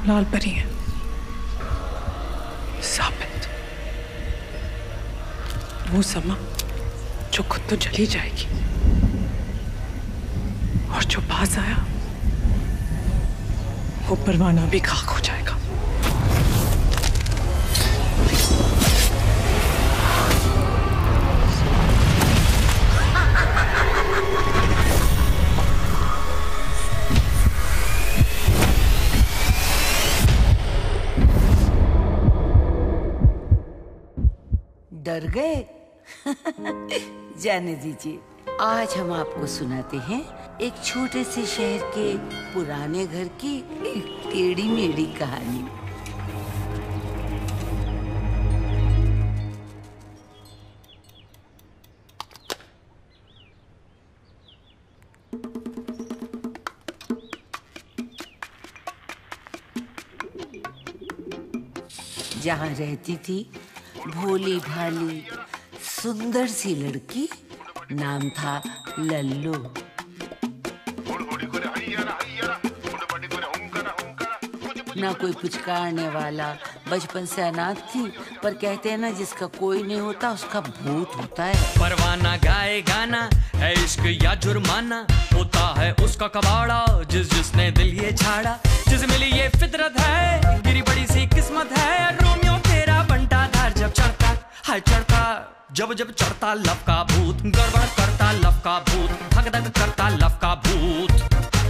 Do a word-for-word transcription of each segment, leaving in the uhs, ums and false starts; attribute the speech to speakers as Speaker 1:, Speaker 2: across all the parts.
Speaker 1: लाल परी है, साबित। वो समा जो खुद तो जली जाएगी, और जो पास आया वो परवाना भी खाक हो जाएगा।
Speaker 2: डर गए? जाने दीजिए, आज हम आपको सुनाते हैं एक छोटे से शहर के पुराने घर की एक टेढ़ी मेढ़ी कहानी। जहाँ रहती थी भोली भाली सुंदर सी लड़की, नाम था लल्लू। ना कोई पुचकारने वाला, बचपन से अनाथ थी, पर कहते हैं ना जिसका कोई नहीं होता उसका भूत होता है।
Speaker 3: परवाना गाए गाना है इश्क या जुर्माना, होता है उसका कबाड़ा जिस जिसने दिल ये छाड़ा। जिस मिली ये फितरत है, गिरी बड़ी सी किस्मत है। रोमियो तेरा बंटा धार जब चढ़ता, हाय चढ़ता, जब जब चढ़ता लव का भूत। गड़बड़ करता लव का भूत, धक धक करता लव का भूत।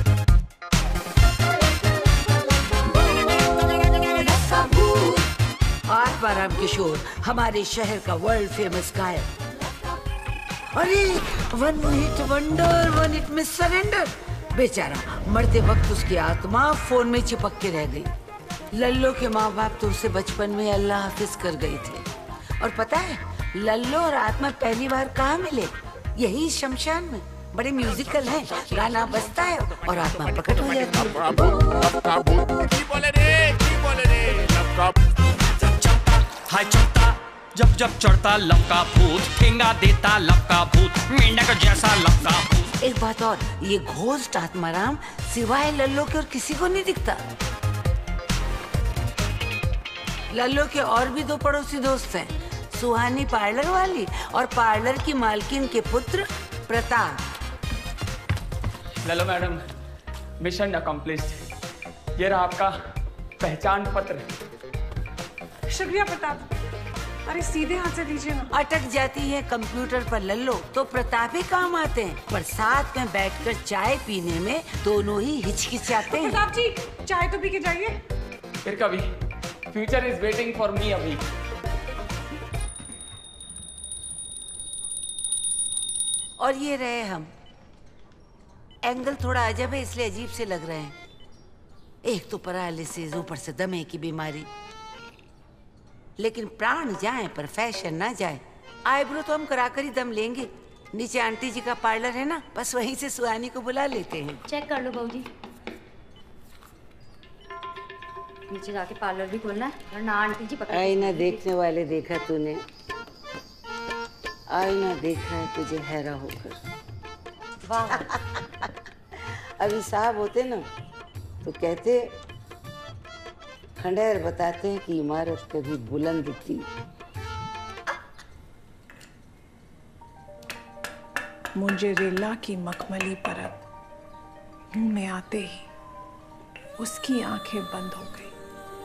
Speaker 2: आत्माराम किशोर, हमारे शहर का वर्ल्ड फेमस गायक। अरे one hit wonder, one hit में सरेंडर। बेचारा मरते वक्त उसकी आत्मा फोन में चिपक के रह गई। लल्लो के माँ बाप तो उसे बचपन में अल्लाह हाफिज कर गए थे। और पता है लल्लो और आत्मा पहली बार कहाँ मिले? यही शमशान में। बड़े म्यूजिकल हैं, गाना बजता है और आत्मा प्रकट हो जाती है।
Speaker 3: हाय चढ़ता, जब जब चढ़ता लव का भूत, ठेंगा देता लव का भूत, मेंढक जैसा लव का भूत।
Speaker 2: एक बात और, ये घोस्ट आत्माराम सिवाय लल्लो के और किसी को नहीं दिखता। लल्लो के और भी दो पड़ोसी दोस्त हैं, सुहानी पार्लर वाली और पार्लर की मालकिन के पुत्र Pratap.
Speaker 4: Lallo madam, mission accomplished. ये रहा आपका पहचान पत्र।
Speaker 1: शुक्रिया प्रताप। अरे सीधे हाथ से दीजिए ना।
Speaker 2: अटक जाती है कंप्यूटर पर लल्लो तो प्रताप ही काम आते हैं, पर साथ में बैठकर चाय पीने में दोनों ही हिचकिचाते हैं।
Speaker 1: प्रताप जी चाय तो पी के जाइए।
Speaker 4: फिर कभी, future is waiting for me अभी।
Speaker 2: और ये रहे हम। एंगल थोड़ा अजब है इसलिए अजीब से लग रहे हैं। एक तो पैरालिसिस, ऊपर से दमे की बीमारी। लेकिन प्राण जाए पर फैशन ना जाए। आईब्रो तो हम कराकर ही दम लेंगे। नीचे आंटी जी का पार्लर है ना, बस वहीं से सुहानी को बुला लेते हैं।
Speaker 5: चेक कर लो बहूजी, नीचे जाके पार्लर भी खोलना है वरना आंटी जी पकड़।
Speaker 2: आईना देखने वाले देखा तूने, आईना देखा है तुझे हैरा होकर।
Speaker 5: वाह।
Speaker 2: अभी साहब होते ना तो कहते, खंडेर बताते हैं कि इमारत कभी बुलंद थी।
Speaker 1: मुंजेरेला की मखमली परत मुंह में आते ही उसकी आंखें बंद हो गई,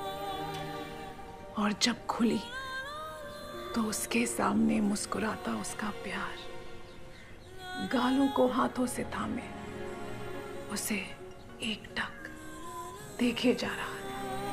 Speaker 1: और जब खुली तो उसके सामने मुस्कुराता उसका प्यार गालों को हाथों से थामे उसे एकटक देखे जा रहा था।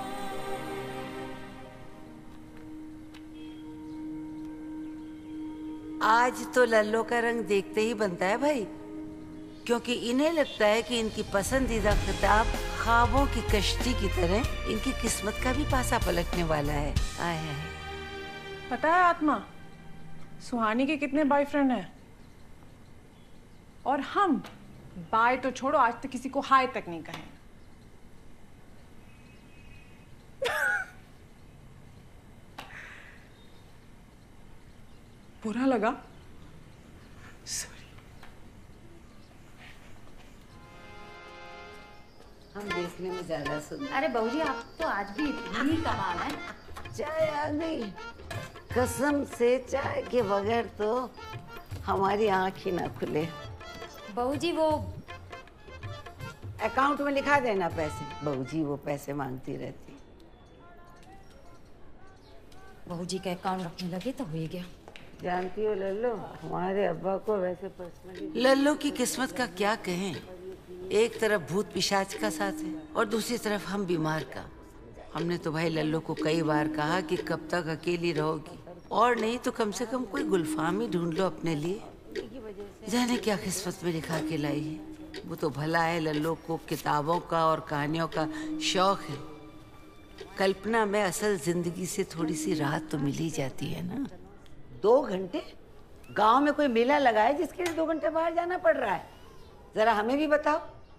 Speaker 2: आज तो लल्लो का रंग देखते ही बनता है भाई, क्योंकि इन्हें लगता है कि इनकी पसंदीदा किताब ख्वाबों की कश्ती की तरह इनकी किस्मत का भी पासा पलटने वाला है। आए है।
Speaker 1: पता है आत्मा, सुहानी के कितने बॉयफ्रेंड हैं? और हम बाय तो छोड़ो, आज तक किसी को हाय तक नहीं कहे। बुरा लगा? सॉरी।
Speaker 2: हम देखने में ज्यादा सुंदर।
Speaker 5: अरे बहू जी आप तो आज भी इतनी कमाल है।
Speaker 2: चाय आ गई। कसम से चाय के बगैर तो हमारी आंख ही ना खुले।
Speaker 5: बहू जी वो
Speaker 2: अकाउंट में लिखा देना पैसे। बहू जी वो पैसे मांगती रहती।
Speaker 5: बहू जी का अकाउंट रखने लगे तो हो ही गया।
Speaker 2: जानती हो लल्लो, हमारे अब्बा को वैसे पर्सनली। लल्लो की किस्मत का क्या कहें। एक तरफ भूत पिशाच का साथ है और दूसरी तरफ हम बीमार का। हमने तो भाई लल्लो को कई बार कहा कि कब तक अकेली रहोगी, और नहीं तो कम से कम कोई गुलफाम ही ढूंढ लो अपने लिए। जाने क्या किस्मत में लिखा के लाई है। वो तो भला है लल्लो को किताबों का और कहानियों का शौक है। कल्पना में असल जिंदगी से थोड़ी सी राहत तो मिल ही जाती है ना। दो घंटे गांव में कोई मेला लगा है जिसके लिए दो घंटे बाहर जाना पड़ रहा है? जरा हमें भी बताओ।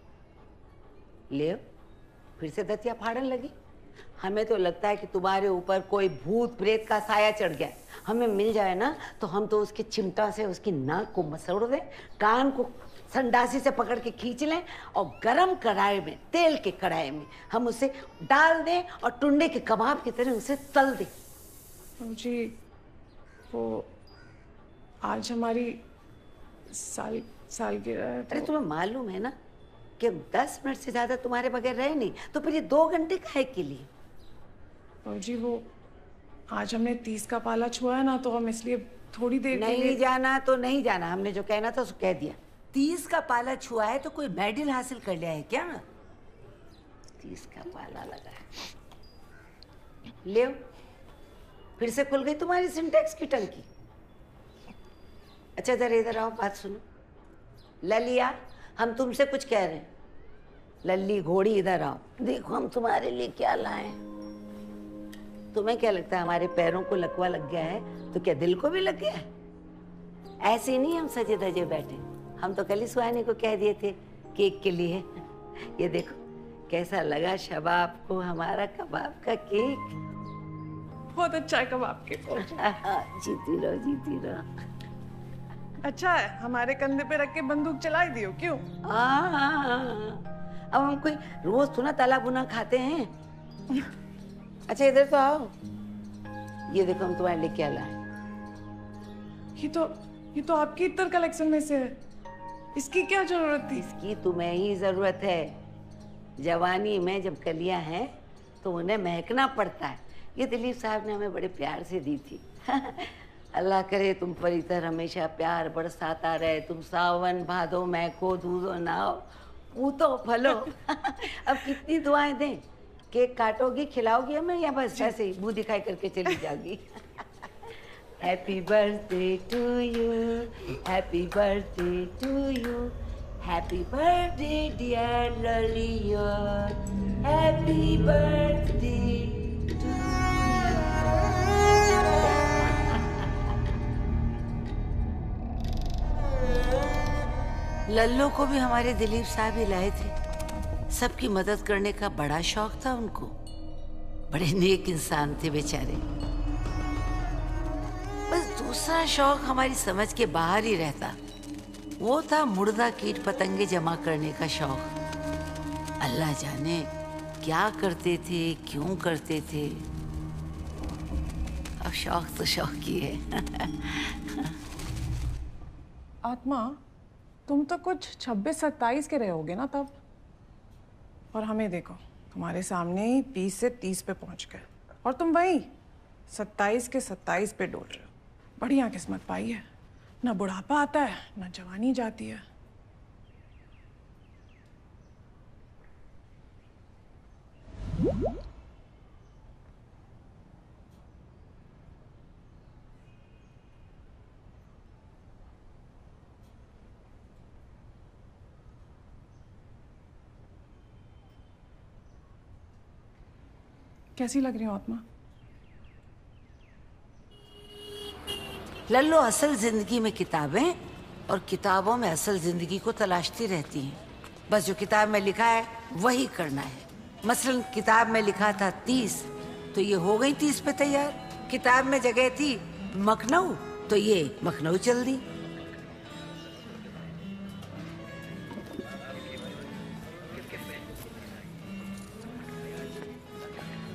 Speaker 2: ले फिर से दतिया फाड़न लगी। हमें तो लगता है कि तुम्हारे ऊपर कोई भूत प्रेत का साया चढ़ गया है। हमें मिल जाए ना तो हम तो उसके चिमटा से उसकी नाक को मसोड़ दें, कान को संडासी से पकड़ के खींच लें और गरम कढ़ाई में, तेल के कढ़ाई में हम उसे डाल दें और टुंडे के कबाब की तरह उसे तल दें।
Speaker 1: जी वो आज हमारी साल सालगिरह है।
Speaker 2: अरे तुम्हें मालूम है ना कि हम दस मिनट से ज्यादा तुम्हारे बगैर रहे नहीं, तो फिर ये दो घंटे काहे के लिए?
Speaker 1: जी वो आज हमने तीस का पाला छुआ है ना, तो हम इसलिए थोड़ी देर
Speaker 2: नहीं
Speaker 1: के लिए...
Speaker 2: जाना तो नहीं जाना। हमने जो कहना था उसको कह दिया। तीस का पाला छुआ है तो कोई मेडल हासिल कर लिया है क्या? तीस का पाला लगा है। ले फिर से खुल गई तुम्हारी सिंटेक्स की टंकी। अच्छा जरा इधर आओ, बात सुनो। ललिया, हम तुमसे कुछ कह रहे हैं। लल्ली घोड़ी इधर आओ। देखो हम तुम्हारे लिए क्या लाए। तुम्हें क्या लगता है हमारे पैरों को लकवा लग गया है तो क्या दिल को भी लग गया है? ऐसे नहीं हम सजे धजे बैठे। हम तो कल ही सुहानी को कह दिए थे केक के लिए। ये देखो कैसा लगा शबाब को हमारा कबाब का केक।
Speaker 1: बहुत अच्छा है कबाब के।
Speaker 2: जीती रहो जीती रहो।
Speaker 1: अच्छा है, हमारे कंधे पे रख के बंदूक चलाई दियो क्यों?
Speaker 2: अब हम कोई रोज थोड़ा तला भुना खाते हैं। अच्छा इधर तो आओ। ये देखो हम तुम्हारे लिए क्या लाए।
Speaker 1: ये तो ये तो आपकी इतर कलेक्शन में से है। इसकी क्या जरूरत थी?
Speaker 2: इसकी तुम्हें ही जरूरत है। जवानी में जब कलियां हैं तो उन्हें महकना पड़ता है। ये दिलीप साहब ने हमें बड़े प्यार से दी थी। अल्लाह करे तुम पर इधर हमेशा प्यार बरसाता रहे। तुम सावन भादो महको दूधो नाओ पूतो फलो। अब कितनी दुआएं दें? केक काटोगी, खिलाओगी हमें, या बस ऐसे ही मुंह दिखाई करके चली जाओगी? Happy birthday to you, happy birthday to you, happy birthday dear Laliya, happy birthday to Lallo को भी हमारे दिलीप साहब ही लाए थे। सबकी मदद करने का बड़ा शौक था उनको। बड़े नेक इंसान थे बेचारे। बस दूसरा शौक हमारी समझ के बाहर ही रहता। वो था मुर्दा कीट पतंगे जमा करने का शौक। अल्लाह जाने क्या करते थे, क्यों करते थे। अब शौक तो शौक ही है।
Speaker 1: आत्मा, तुम तो कुछ छब्बीस सत्ताईस के रहे होगे ना तब। और हमें देखो, तुम्हारे सामने ही बीस से तीस पे पहुंच गए और तुम वही सत्ताईस के सत्ताईस पे डोल रहे हो। बढ़िया किस्मत पाई है। ना बुढ़ापा आता है, ना जवानी जाती है। कैसी लग रही हो आत्मा?
Speaker 2: लल्लो असल जिंदगी में किताबें और किताबों में असल जिंदगी को तलाशती रहती हैं। बस जो किताब में लिखा है वही करना है। मसलन किताब में लिखा था तीस, तो ये हो गई तीस पे तैयार। किताब में जगह थी मखनऊ, तो ये मखनऊ चल दी।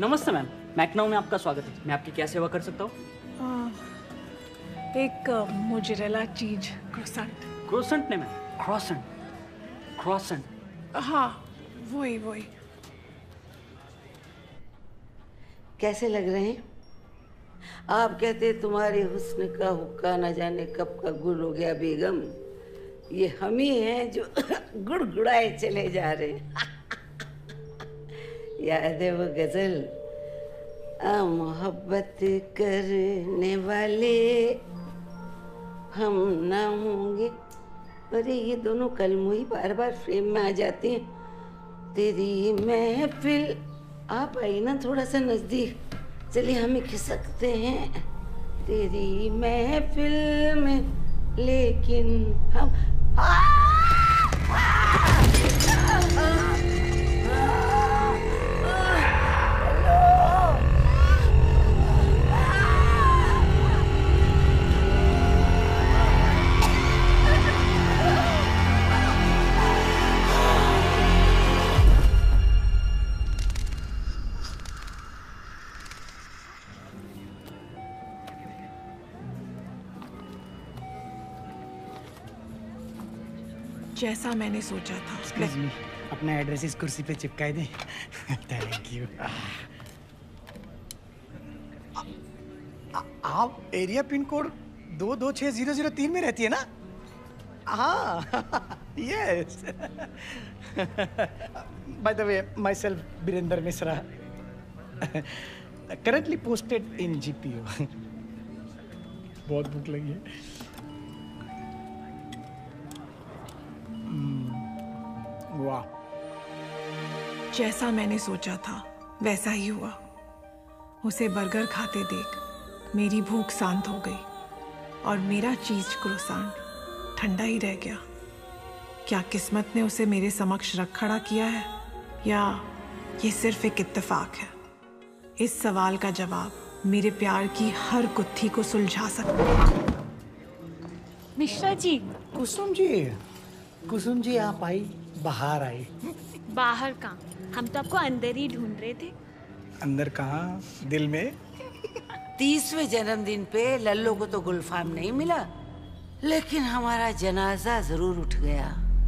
Speaker 4: नमस्ते मैम, मैकनाउ में आपका स्वागत है। मैं आपकी क्या सेवा कर सकता हूँ?
Speaker 1: एक मोज़रेला चीज क्रोसेंट।
Speaker 4: क्रोसेंट नहीं मैम, क्रॉसेंट। क्रॉसेंट।
Speaker 1: हाँ वही वही।
Speaker 2: कैसे लग रहे हैं? आप कहते तुम्हारे हुस्न का हुक्का न जाने कब का गुल हो गया बेगम। ये हम ही हैं जो गुड़गुड़ाए चले जा रहे हैं। याद है वो गजल, आ मोहब्बत करने वाले हम ना होंगे। अरे ये दोनों कलमों ही बार बार फ्रेम में आ जाते हैं। तेरी महफिल, आप आई ना थोड़ा सा नजदीक, चलिए हम खिसकते हैं। तेरी महफिल में लेकिन हम आ, आ, आ, आ,
Speaker 1: जैसा मैंने सोचा था।
Speaker 6: एक्सक्यूज मी, अपना एड्रेस इस कुर्सी पे चिपकाए दें। Thank you. आप एरिया पिन कोड दो दो छः जीरो जीरो तीन में रहती है ना? हाँ yes. By the way, myself Birendra Mishra, currently posted in GPO. बहुत भूख लगी है। वाह,
Speaker 1: जैसा मैंने सोचा था वैसा ही हुआ। उसे बर्गर खाते देख मेरी भूख शांत हो गई और मेरा चीज क्रोसेंट ठंडा ही रह गया। क्या किस्मत ने उसे मेरे समक्ष रख खड़ा किया है या ये सिर्फ एक इत्तेफाक है? इस सवाल का जवाब मेरे प्यार की हर गुत्थी को सुलझा सकता है।
Speaker 7: मिश्रा जी।
Speaker 6: कुसुम जी, कुसुम जी आप आई, बाहर आई।
Speaker 7: बाहर कहाँ, हम तो आपको अंदर ही ढूंढ रहे थे।
Speaker 6: अंदर कहाँ, दिल में।
Speaker 2: तीसवें जन्मदिन पे लल्लो को तो गुलफाम नहीं मिला, लेकिन हमारा जनाजा जरूर उठ गया।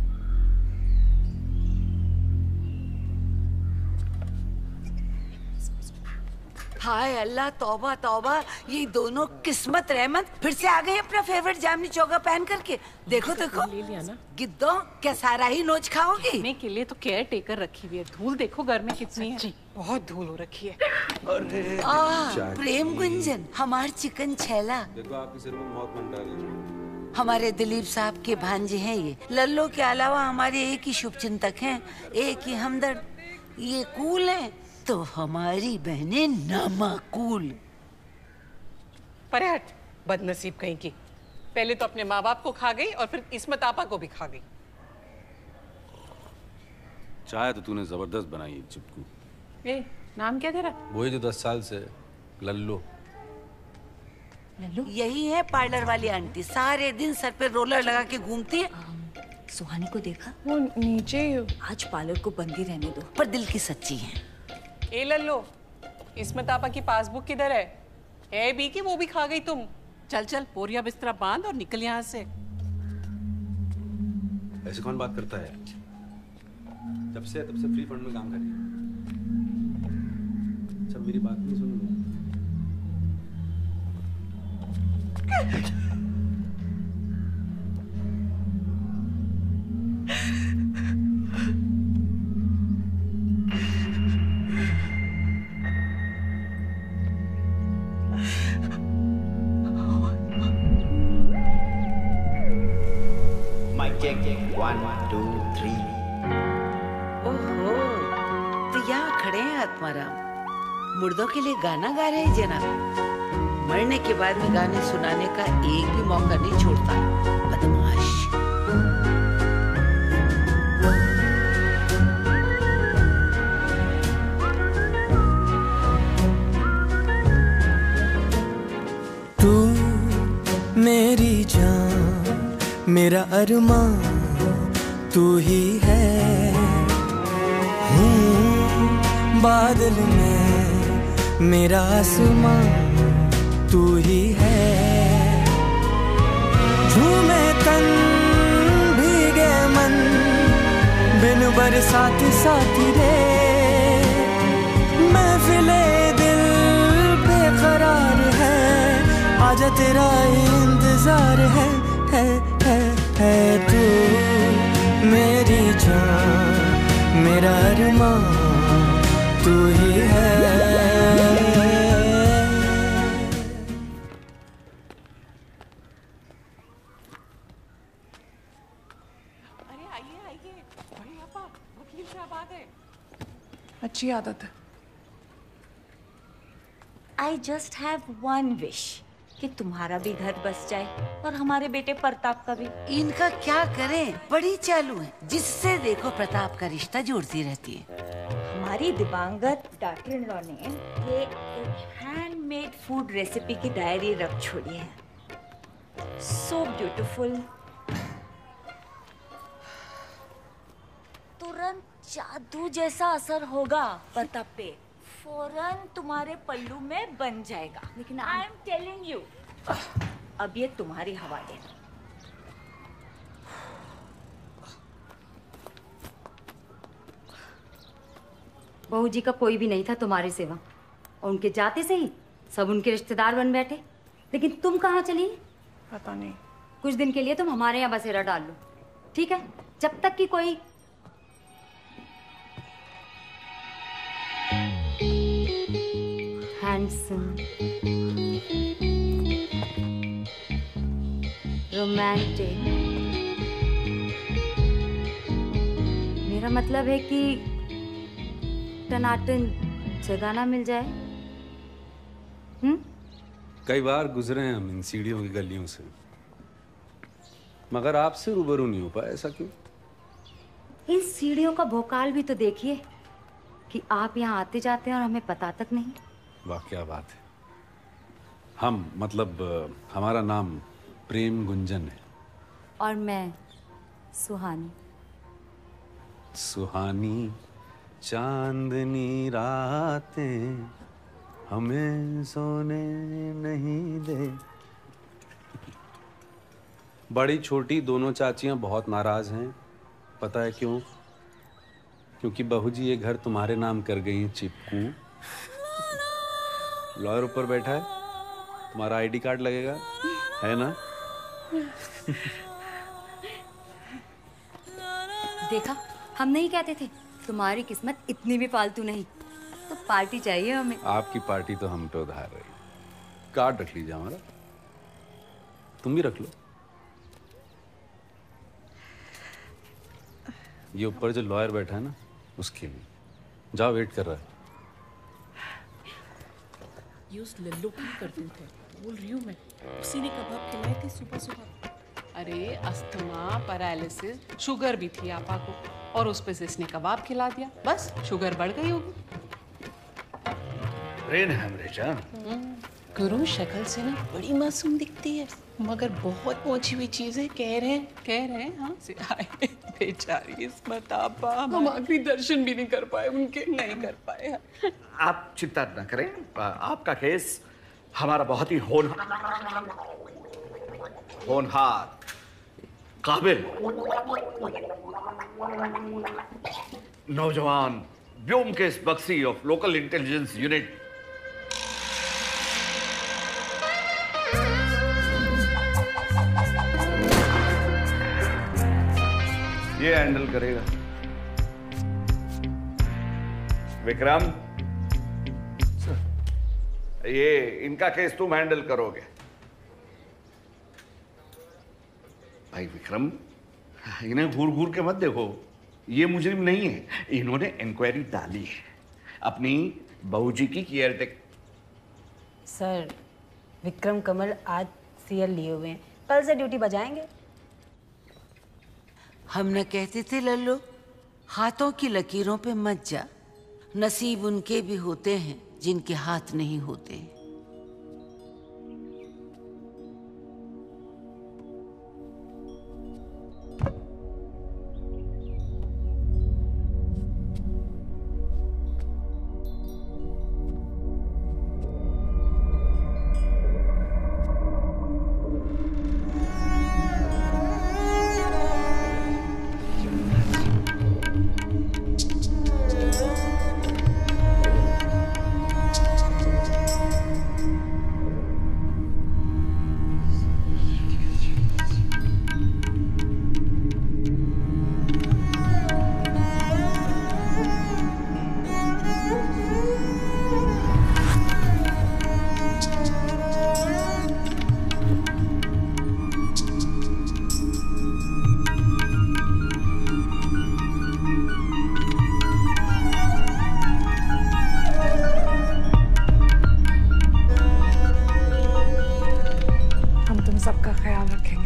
Speaker 2: हाय अल्लाह, तौबा तौबा, ये दोनों किस्मत रहमत फिर से आ गए अपना फेवरेट जामनी चौगा पहन करके। देखो देखो
Speaker 8: ले लिया ना
Speaker 2: गिद्दो, क्या सारा ही नोच खाओगी?
Speaker 8: खाने के लिए तो केयर टेकर रखी हुई है। धूल देखो घर में कितनी है। बहुत धूल हो रखी है।
Speaker 2: आ, प्रेम गुंजन, हमार चिकन छैला।
Speaker 9: देखो आपके सिर में मौत मंडरा रही है।
Speaker 2: हमारे दिलीप साहब के भांजे हैं ये। लल्लो के अलावा हमारे एक ही शुभचिंतक हैं, एक ही हमदर्द। ये कूल हैं तो हमारी बहनें नामाकूल।
Speaker 8: परे हट, बदनसीब कहीं की। पहले तो अपने माँ बाप को खा गई और फिर इस्मत आपा को भी खा गई।
Speaker 9: चाय तो तूने जबरदस्त बनाई है चिपकू।
Speaker 8: ए, नाम क्या तेरा?
Speaker 9: वही जो दस साल से लल्लो।
Speaker 7: लल्लू?
Speaker 2: यही है पार्लर वाली आंटी, सारे दिन सर पे रोलर लगा के घूमती है।
Speaker 5: सुहानी को देखा?
Speaker 1: वो नीचे।
Speaker 5: आज पार्लर को बंद ही रहने दो।
Speaker 2: पर दिल की सच्ची है।
Speaker 8: ए लल्लो, इस्मत आपा की पासबुक किधर है? ए बी की वो भी खा गई तुम। चल चल, बोरिया बिस्तरा बांध और निकल यहाँ से।
Speaker 9: ऐसे कौन बात करता है? जब से तब से फ्री फंड में काम कर रही है। अच्छा मेरी बात नहीं सुन लो।
Speaker 6: One two three.
Speaker 2: ओहो, तो यहाँ खड़े हैं आत्माराम, मुर्दों के लिए गाना गा रहे हैं जनाब। मरने के बाद भी गाने सुनाने का एक भी मौका नहीं छोड़ता, बदमाश।
Speaker 3: तू मेरी जान, मेरा अरमान तू ही है। हूँ बादल में मेरा आसमां तू ही है, झूमे तन भीगे मन बिन बरसात साथी रे, महफिले दिल बेकरार है, आजा तेरा इंतजार है, है, है, है तू मेरी जान, मेरा अरमां तू ही है।
Speaker 8: अरे आइए आइए, बड़े आपा, वकील साहब आ गए।
Speaker 1: अच्छी आदत है।
Speaker 7: I just have one wish कि तुम्हारा भी घर बस जाए और हमारे बेटे प्रताप का भी।
Speaker 2: इनका क्या करें, बड़ी चालू है, जिससे देखो प्रताप का रिश्ता जोड़ती रहती है।
Speaker 7: हमारी दिवंगत डॉटर इन लॉ ने ये एक हैंडमेड फूड रेसिपी की डायरी रख छोड़ी है, सो ब्यूटीफुल। तुरंत जादू जैसा असर होगा प्रताप पे, फौरन तुम्हारे पल्लू में बन जाएगा। लेकिन आई एम टेलिंग यू, अब ये तुम्हारी हवाले।
Speaker 5: बहू जी का कोई भी नहीं था तुम्हारी सेवा, और उनके जाते से ही सब उनके रिश्तेदार बन बैठे। लेकिन तुम कहाँ चली?
Speaker 1: पता नहीं।
Speaker 5: कुछ दिन के लिए तुम हमारे यहाँ बसेरा डाल लो, ठीक है? जब तक कि कोई हैंडसम, रोमांटिक, मेरा मतलब है कि टनाटन जगह ना मिल जाए। हम्म?
Speaker 9: कई बार गुजरे हैं हम इन सीढ़ियों की गलियों से, मगर आपसे रूबरू नहीं हो पाए। ऐसा क्यों?
Speaker 5: इन सीढ़ियों का भोकाल भी तो देखिए कि आप यहाँ आते जाते हैं और हमें पता तक नहीं।
Speaker 9: वाह क्या बात है। हम मतलब हमारा नाम प्रेम गुंजन है।
Speaker 5: और मैं सुहानी।
Speaker 9: सुहानी चांदनी रातें हमें सोने नहीं दे। बड़ी छोटी दोनों चाचियां बहुत नाराज हैं। पता है क्यों? क्योंकि बहू जी ये घर तुम्हारे नाम कर गई हैं चिपकू। लॉयर ऊपर बैठा है, तुम्हारा आईडी कार्ड लगेगा, है ना?
Speaker 5: देखा, हम नहीं कहते थे तुम्हारी किस्मत इतनी भी फालतू नहीं। तो पार्टी चाहिए हमें।
Speaker 9: आपकी पार्टी तो हम पे उधार रही। कार्ड रख लीजिए हमारा, तुम भी रख लो। ये ऊपर जो लॉयर बैठा है ना, उसके लिए जाओ, वेट कर रहा है।
Speaker 8: ये उस लल्लू की करते थे, बोल रही हूँ मैं। उसी ने कबाब खिलाए थे सुबह सुबह। अरे अस्थमा, पैरालिसिस, शुगर भी थी आपा को, और उस पे से इसने कबाब खिला दिया, बस शुगर बढ़ गई होगी।
Speaker 10: Brain haemorrhage.
Speaker 8: गुरु शक्ल से ना बड़ी मासूम दिखती है, मगर बहुत पहुंची हुई चीज है। कह रहे हैं कह रहे हैं हाँ से आए बेचारी इस्मत आपा, हम आखिरी दर्शन भी नहीं कर पाए उनके, नहीं कर पाए।
Speaker 10: आप चिंता न करें, आपका केस हमारा बहुत ही होनहार होनहार काबिल नौजवान Byomkesh Bakshi of local intelligence unit ये हैंडल करेगा। विक्रम, ये इनका केस तुम हैंडल करोगे। भाई विक्रम, इन्हें घूर घूर के मत देखो, ये मुजरिम नहीं है। इन्होंने इंक्वायरी डाली है अपनी बहू जी की care take.
Speaker 11: Sir, Vikram Kamal आज सीएल लिए हुए हैं, कल से ड्यूटी बजाएंगे।
Speaker 2: हम न कहते थे लल्लू, हाथों की लकीरों पे मत जा, नसीब उनके भी होते हैं जिनके हाथ नहीं होते।
Speaker 1: सबका ख्याल रखेंगे।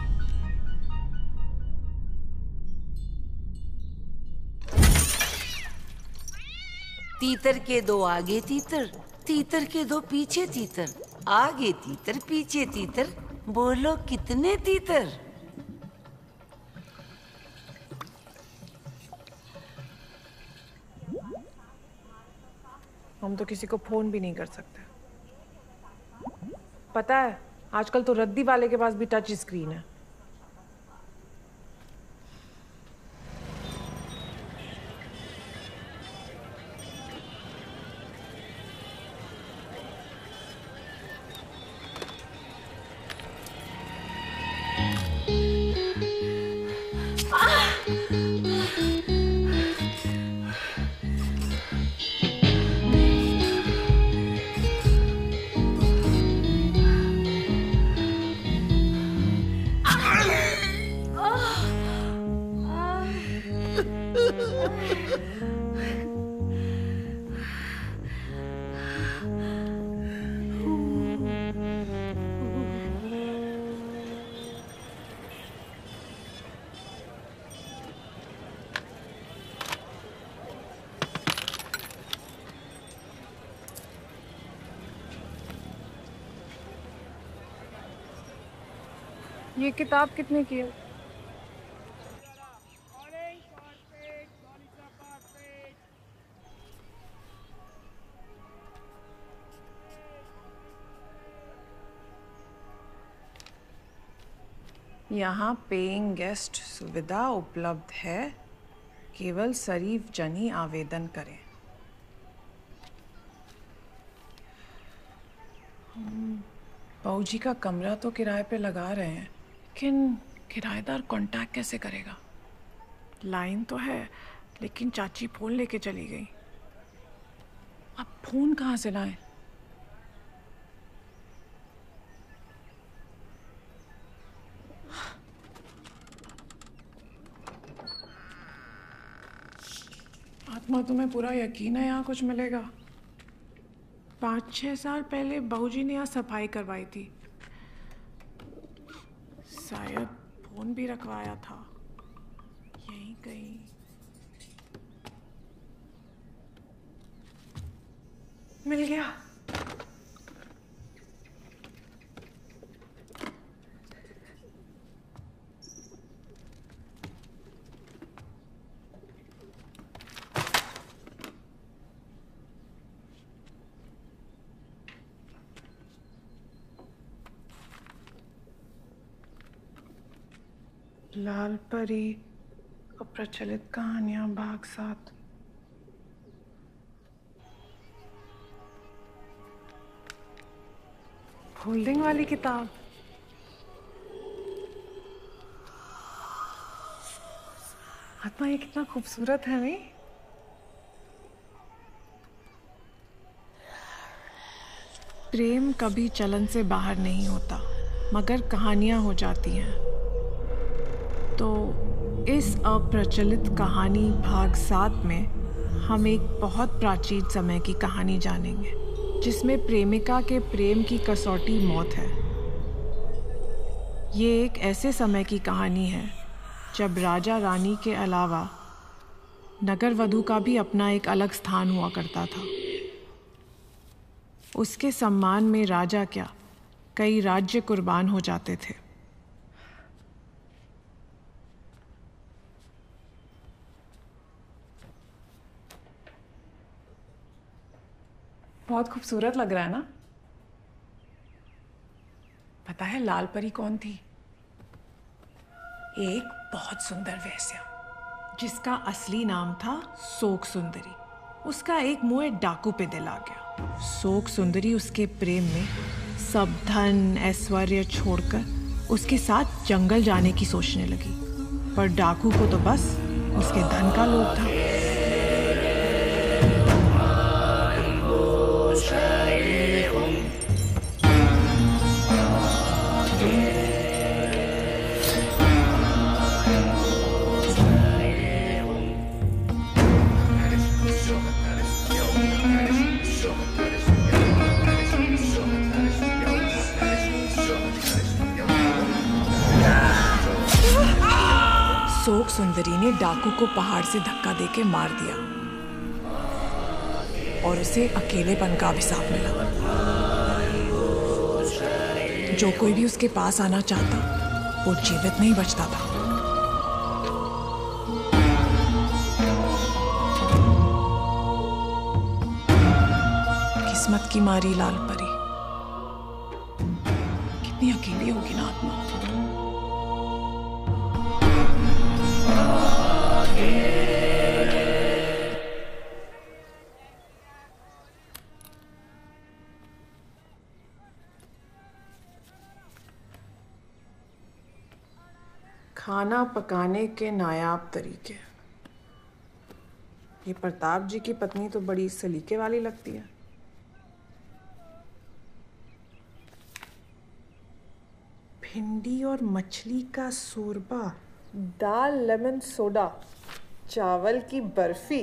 Speaker 2: तीतर के दो आगे तीतर, तीतर के दो पीछे तीतर, आगे तीतर पीछे तीतर, बोलो कितने तीतर?
Speaker 1: हम तो किसी को फोन भी नहीं कर सकते। पता है आजकल तो रद्दी वाले के पास भी टच स्क्रीन है। ये किताब कितने की है? यहाँ पेइंग गेस्ट सुविधा उपलब्ध है, केवल शरीफ जनी आवेदन करें। बहू जी का कमरा तो किराए पे लगा रहे हैं, लेकिन किराएदार कांटेक्ट कैसे करेगा? लाइन तो है लेकिन चाची फोन लेके चली गई। अब फोन कहाँ से लाएं? आत्मा तुम्हें पूरा यकीन है यहाँ कुछ मिलेगा? पाँच छः साल पहले बहू जी ने यहाँ सफाई करवाई थी, शायद फोन भी रखवाया था यहीं कहीं। मिल गया। लाल परी अप्रचलित कहानियां भाग सात। होल्डिंग वाली किताब। आत्मा ये कितना खूबसूरत है नहीं? प्रेम कभी चलन से बाहर नहीं होता, मगर कहानियां हो जाती हैं। तो इस अप्रचलित कहानी भाग सात में हम एक बहुत प्राचीन समय की कहानी जानेंगे, जिसमें प्रेमिका के प्रेम की कसौटी मौत है। ये एक ऐसे समय की कहानी है जब राजा रानी के अलावा नगर वधू का भी अपना एक अलग स्थान हुआ करता था। उसके सम्मान में राजा क्या, कई राज्य कुर्बान हो जाते थे। बहुत खूबसूरत लग रहा है ना? पता है लाल परी कौन थी? एक बहुत सुंदर वेश्या जिसका असली नाम था शोक सुंदरी। उसका एक मोह डाकू पे दिल आ गया। शोक सुंदरी उसके प्रेम में सब धन ऐश्वर्य छोड़कर उसके साथ जंगल जाने की सोचने लगी, पर डाकू को तो बस उसके धन का लोभ था। सोक सुंदरी ने डाकू को पहाड़ से धक्का देके मार दिया और उसे अकेलेपन का अभिशाप मिला। जो कोई भी उसके पास आना चाहता वो जीवित नहीं बचता था। किस्मत की मारी लाल परी, कितनी अकेली होगी ना आत्मा। खाना पकाने के नायाब तरीके। ये प्रताप जी की पत्नी तो बड़ी सलीके वाली लगती है। भिंडी और मछली का शोरबा, दाल लेमन सोडा, चावल की बर्फी।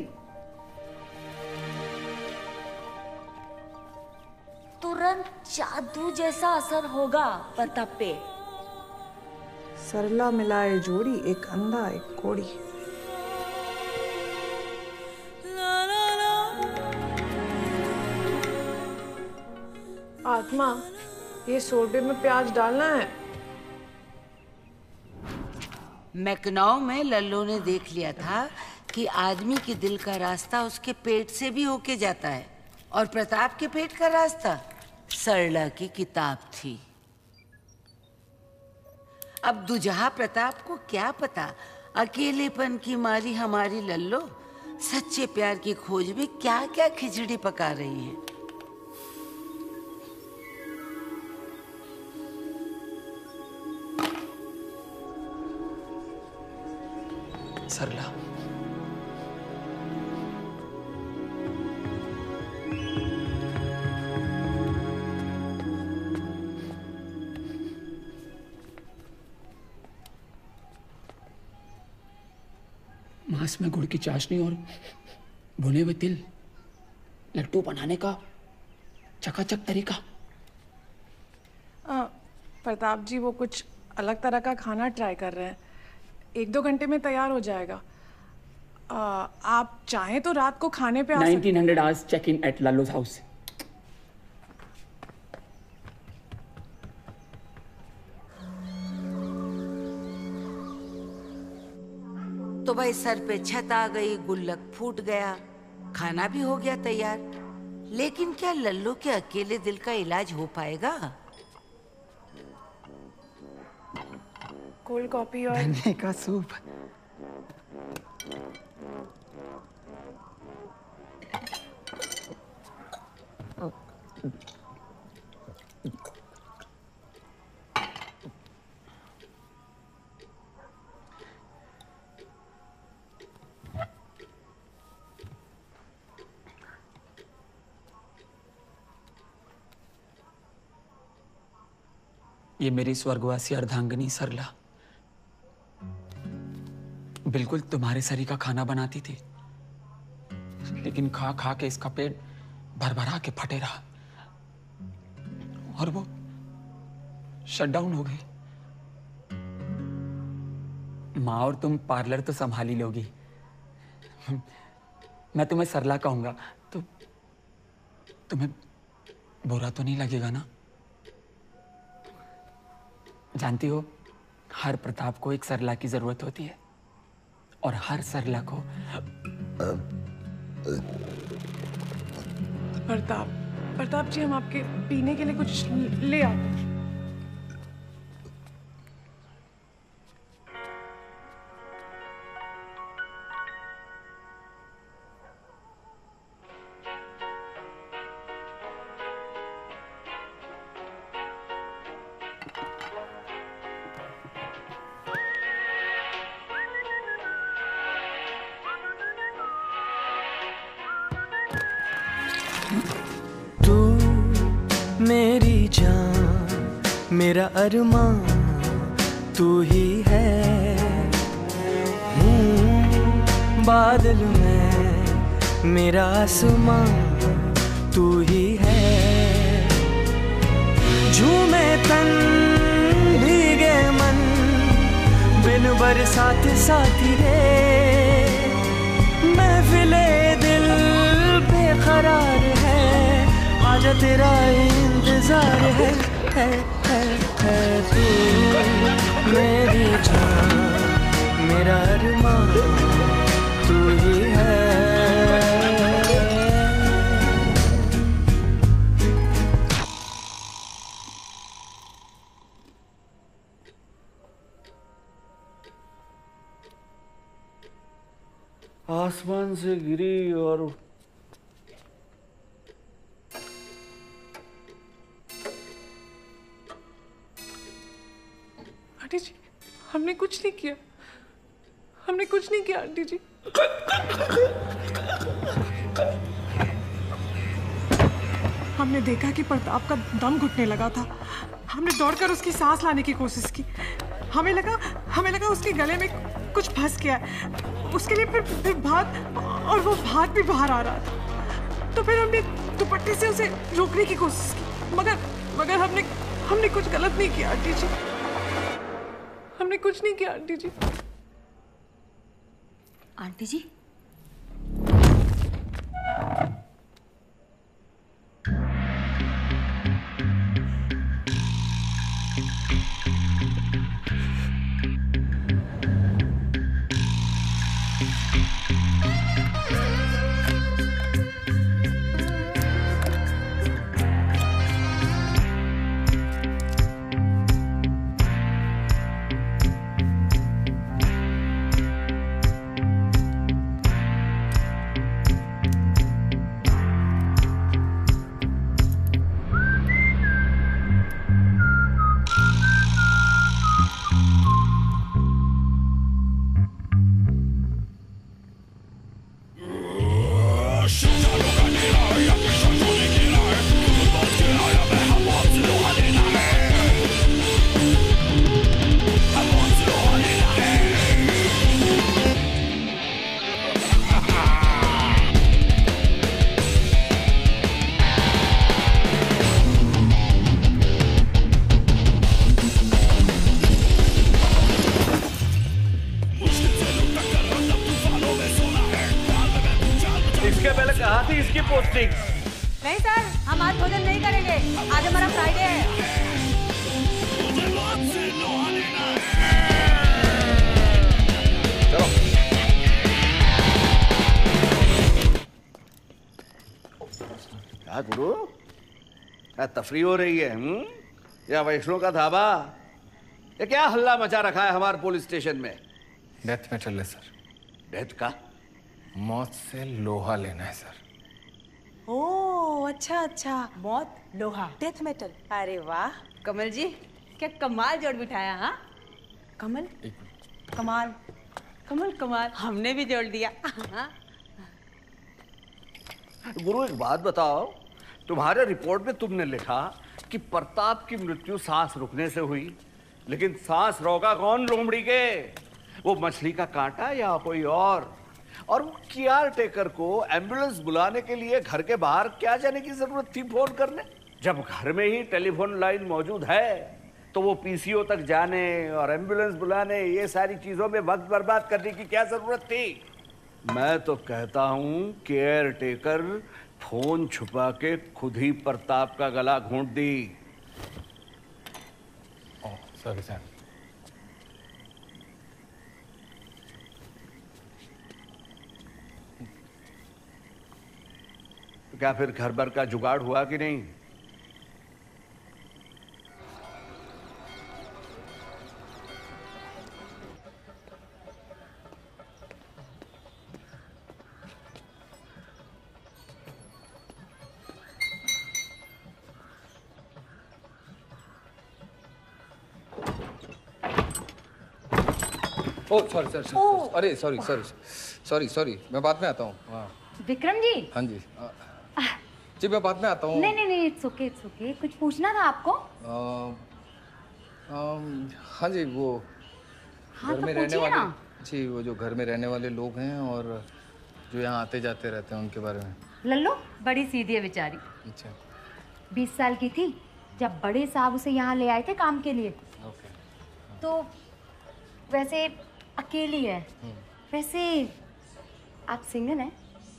Speaker 7: तुरंत जादू जैसा असर होगा प्रताप पे।
Speaker 1: सरला मिलाए जोड़ी, एक अंधा एक कोड़ी। आत्मा, ये शोरबे में प्याज डालना है।
Speaker 2: मैकनाऊ में लल्लो ने देख लिया था कि आदमी के दिल का रास्ता उसके पेट से भी होके जाता है, और प्रताप के पेट का रास्ता सरला की किताब थी। अब दुजहा प्रताप को क्या पता, अकेलेपन की मारी हमारी लल्लो सच्चे प्यार की खोज में क्या क्या खिचड़ी पका रही है।
Speaker 4: सरला, मांस में गुड़ की चाशनी और भुने हुए तिल, लड्डू बनाने का चकाचक तरीका।
Speaker 1: आ, प्रताप जी वो कुछ अलग तरह का खाना ट्राई कर रहे हैं, एक दो घंटे में तैयार हो जाएगा। आ, आप चाहें तो रात को खाने पे आ सकते।
Speaker 4: Nineteen hundred hours check in at Lallo's house.
Speaker 2: तो भाई सर पे छत आ गई, गुल्लक फूट गया, खाना भी हो गया तैयार। लेकिन क्या लल्लो के अकेले दिल का इलाज हो पाएगा?
Speaker 1: कोल्ड कॉफी और
Speaker 4: गन्ने का सूप। ये मेरी स्वर्गवासी अर्धांगिनी सरला बिल्कुल तुम्हारे सरी का खाना बनाती थी, लेकिन खा खा के इसका पेट भरभरा के फटे रहा और वो शटडाउन हो गई। माँ और तुम पार्लर तो संभाल ही लोगी, मैं तुम्हें सरला कहूंगा तो तुम्हें बुरा तो नहीं लगेगा ना? जानती हो, हर प्रताप को एक सरला की जरूरत होती है और हर सरला को
Speaker 1: प्रताप प्रताप जी, हम आपके पीने के लिए कुछ ले आते हैं।
Speaker 12: मेरी जान मेरा अरमान तू ही है, हूँ बादल में मेरा आसमान तू ही है। झूमे तन भीगे मन बिन बरस साथ साथी रे, महफिले दिल बेकरार है, आजा तेरा इंतजार है, है, है, है तू मेरी जान, मेरा अरमान तू ही है।
Speaker 10: आसमान से गिरी और
Speaker 1: आंटी जी, हमने कुछ नहीं किया, हमने कुछ नहीं किया आंटी जी। हमने देखा कि प्रताप का दम घुटने लगा था। हमने दौड़कर उसकी सांस लाने की कोशिश की। हमें लगा हमें लगा उसके गले में कुछ फंस गया है। उसके लिए फिर फिर भाग और वो भाग भी बाहर आ रहा था। तो फिर हमने दुपट्टे से उसे रोकने की कोशिश की, मगर मगर हमने हमने कुछ गलत नहीं किया आंटी जी। हमने कुछ नहीं किया आंटी जी।
Speaker 5: आंटी जी,
Speaker 11: नहीं सर, हम आज भोजन नहीं करेंगे। आज हमारा फ्राइडे है।
Speaker 10: चलो। क्या गुरु, क्या तफरी हो रही है? हम्म? या वैष्णो का ढाबा? ये क्या हल्ला मचा रखा है हमारे पुलिस स्टेशन में?
Speaker 13: डेथ मेटल है सर।
Speaker 10: डेथ का?
Speaker 13: मौत से लोहा लेना है सर।
Speaker 11: ओह अच्छा अच्छा, मौत लोहा डेथ मेटल। अरे वाह कमल जी, क्या कमाल जोड़ बिठाया। हाँ कमल, कमाल, कमल कमाल, हमने भी जोड़ दिया।
Speaker 10: गुरु एक बात बताओ, तुम्हारे रिपोर्ट में तुमने लिखा कि प्रताप की मृत्यु सांस रुकने से हुई, लेकिन सांस रोका कौन लोमड़ी के? वो मछली का कांटा या कोई और? और वो केयर टेकर को एम्बुलेंस बुलाने के लिए घर के बाहर क्या जाने की जरूरत थी फोन करने? जब घर में ही टेलीफोन लाइन मौजूद है तो वो पीसीओ तक जाने और एम्बुलेंस बुलाने, ये सारी चीजों में वक्त बर्बाद करने की क्या जरूरत थी? मैं तो कहता हूं केयर टेकर फोन छुपा के खुद ही प्रताप का गला घोंट दी।
Speaker 13: ओह सॉरी सर।
Speaker 10: क्या फिर घर भर का जुगाड़ हुआ कि नहीं?
Speaker 13: ओह सॉरी सर, अरे सॉरी सॉरी सॉरी सॉरी, मैं बाद में आता हूँ। हाँ
Speaker 5: विक्रम जी।
Speaker 13: हाँ जी जी, मैं बाद में आता हूँ।
Speaker 5: नहीं नहीं नहीं, इट्स ओके इट्स ओके। कुछ पूछना था आपको?
Speaker 13: आ, आ, हाँ जी, वो
Speaker 5: हाँ,
Speaker 13: घर
Speaker 5: तो
Speaker 13: में रहने वाले
Speaker 5: ना।
Speaker 13: जी, वो जो घर में रहने वाले लोग हैं और जो यहाँ आते जाते रहते हैं उनके बारे में।
Speaker 5: लल्लो बड़ी सीधी है बेचारी।
Speaker 13: अच्छा।
Speaker 5: बीस साल की थी जब बड़े साहब उसे यहाँ ले आए थे काम के लिए।
Speaker 13: ओके।
Speaker 5: तो वैसे अकेली है। वैसे आप सिंगल हैं?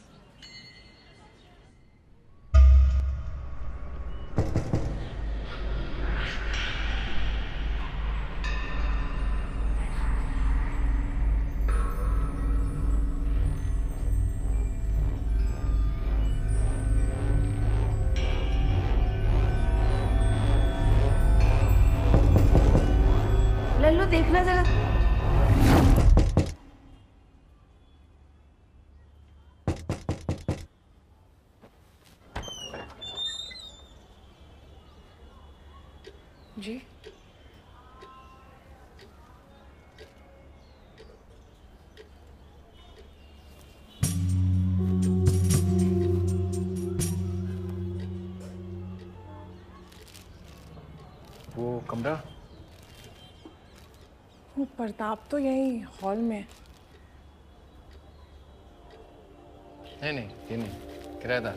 Speaker 5: लल्लू देखना जरा।
Speaker 1: जी
Speaker 13: वो कमरा
Speaker 1: वो प्रताप तो यही हॉल में।
Speaker 13: नहीं नहीं ये नहीं, किराएदार।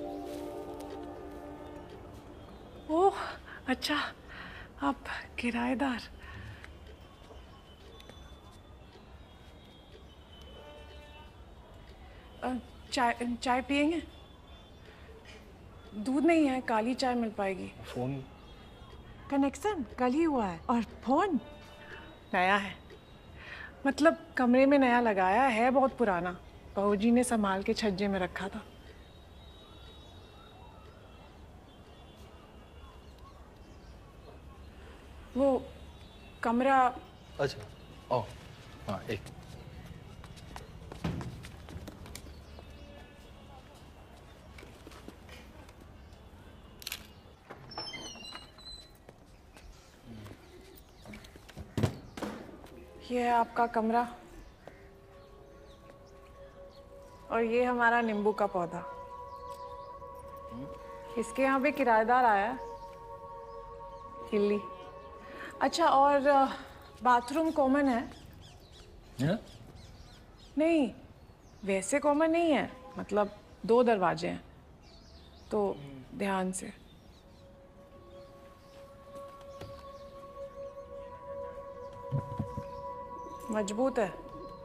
Speaker 1: ओह अच्छा, आप किराएदार। अ, चाय चाय पियेंगे? दूध नहीं है, काली चाय मिल पाएगी।
Speaker 13: फोन
Speaker 1: कनेक्शन कल ही हुआ है और फोन नया है। मतलब कमरे में नया लगाया है, बहुत पुराना। बहू जी ने संभाल के छज्जे में रखा था। वो कमरा।
Speaker 13: अच्छा ओ हाँ एक
Speaker 1: ये है आपका कमरा और ये हमारा नींबू का पौधा। इसके यहाँ पे किराएदार आया, हिल्ली। अच्छा, और बाथरूम कॉमन है?
Speaker 13: yeah?
Speaker 1: नहीं, वैसे कॉमन नहीं है, मतलब दो दरवाजे हैं, तो ध्यान से। मजबूत है।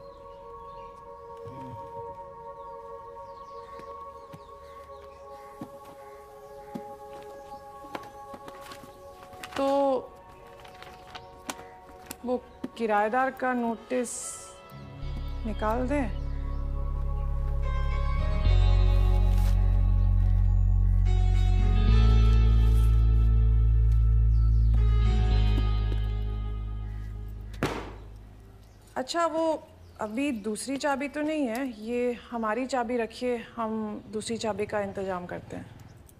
Speaker 1: तो वो किराएदार का नोटिस निकाल दें? अच्छा, वो अभी दूसरी चाबी तो नहीं है, ये हमारी चाबी रखिए, हम दूसरी चाबी का इंतजाम करते हैं।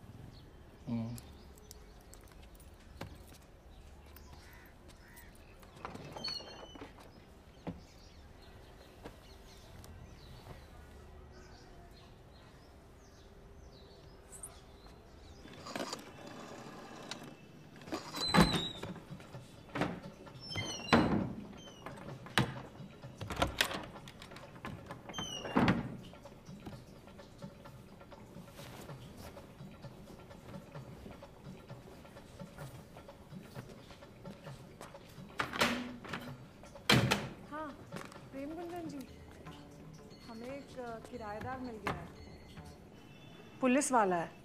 Speaker 1: किराएदार मिल गया है, पुलिस वाला है।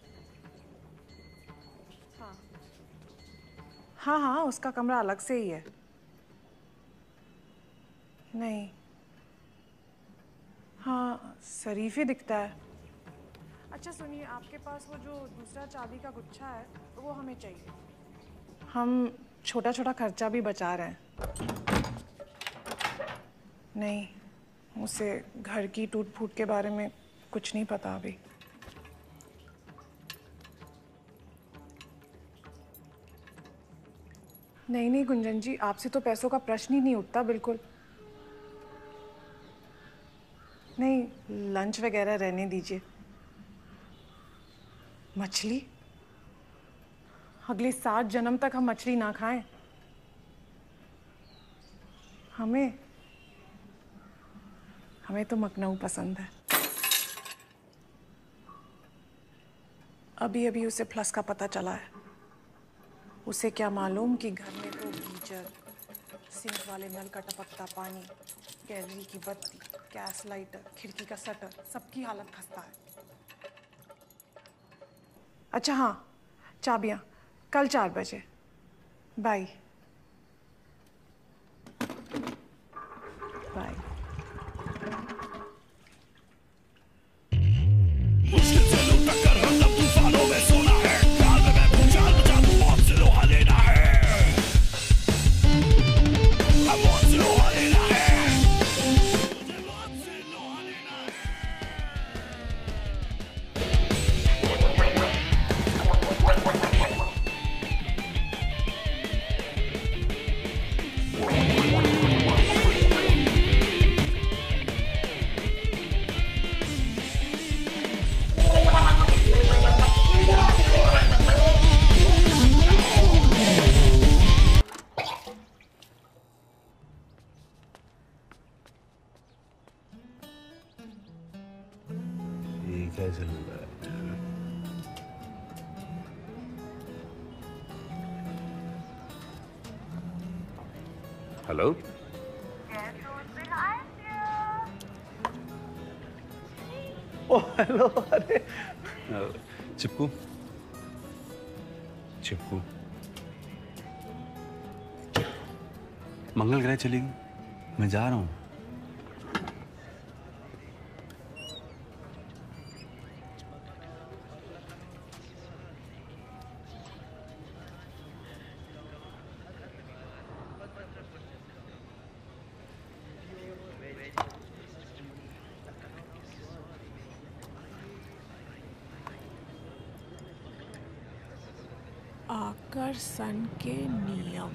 Speaker 1: हाँ हाँ हाँ, उसका कमरा अलग से ही है। नहीं, हाँ शरीफ ही दिखता है। अच्छा सुनिए, आपके पास वो जो दूसरा चाबी का गुच्छा है वो हमें चाहिए। हम छोटा छोटा खर्चा भी बचा रहे हैं। नहीं, उसे घर की टूट फूट के बारे में कुछ नहीं पता अभी। नहीं नहीं गुंजन जी, आपसे तो पैसों का प्रश्न ही नहीं उठता बिल्कुल। नहीं, लंच वगैरह रहने दीजिए। मछली? अगले सात जन्म तक हम मछली ना खाएं। हमें हमें तो मखनऊ पसंद है। अभी अभी उसे फ्लस का पता चला है। उसे क्या मालूम कि घर में तो गीजर, सिंक वाले नल का टपकता पानी,
Speaker 14: गैलरी की बत्ती, गैस लाइटर, खिड़की का शटर, सबकी हालत खस्ता है। अच्छा हाँ, चाबियाँ कल चार बजे। Bye bye.
Speaker 9: Hello,
Speaker 10: oh hello. अरे
Speaker 9: चिपकू चिपकू मंगल ग्रह चलेगी, मैं जा रहा हूँ।
Speaker 1: आकर्षण के नियम।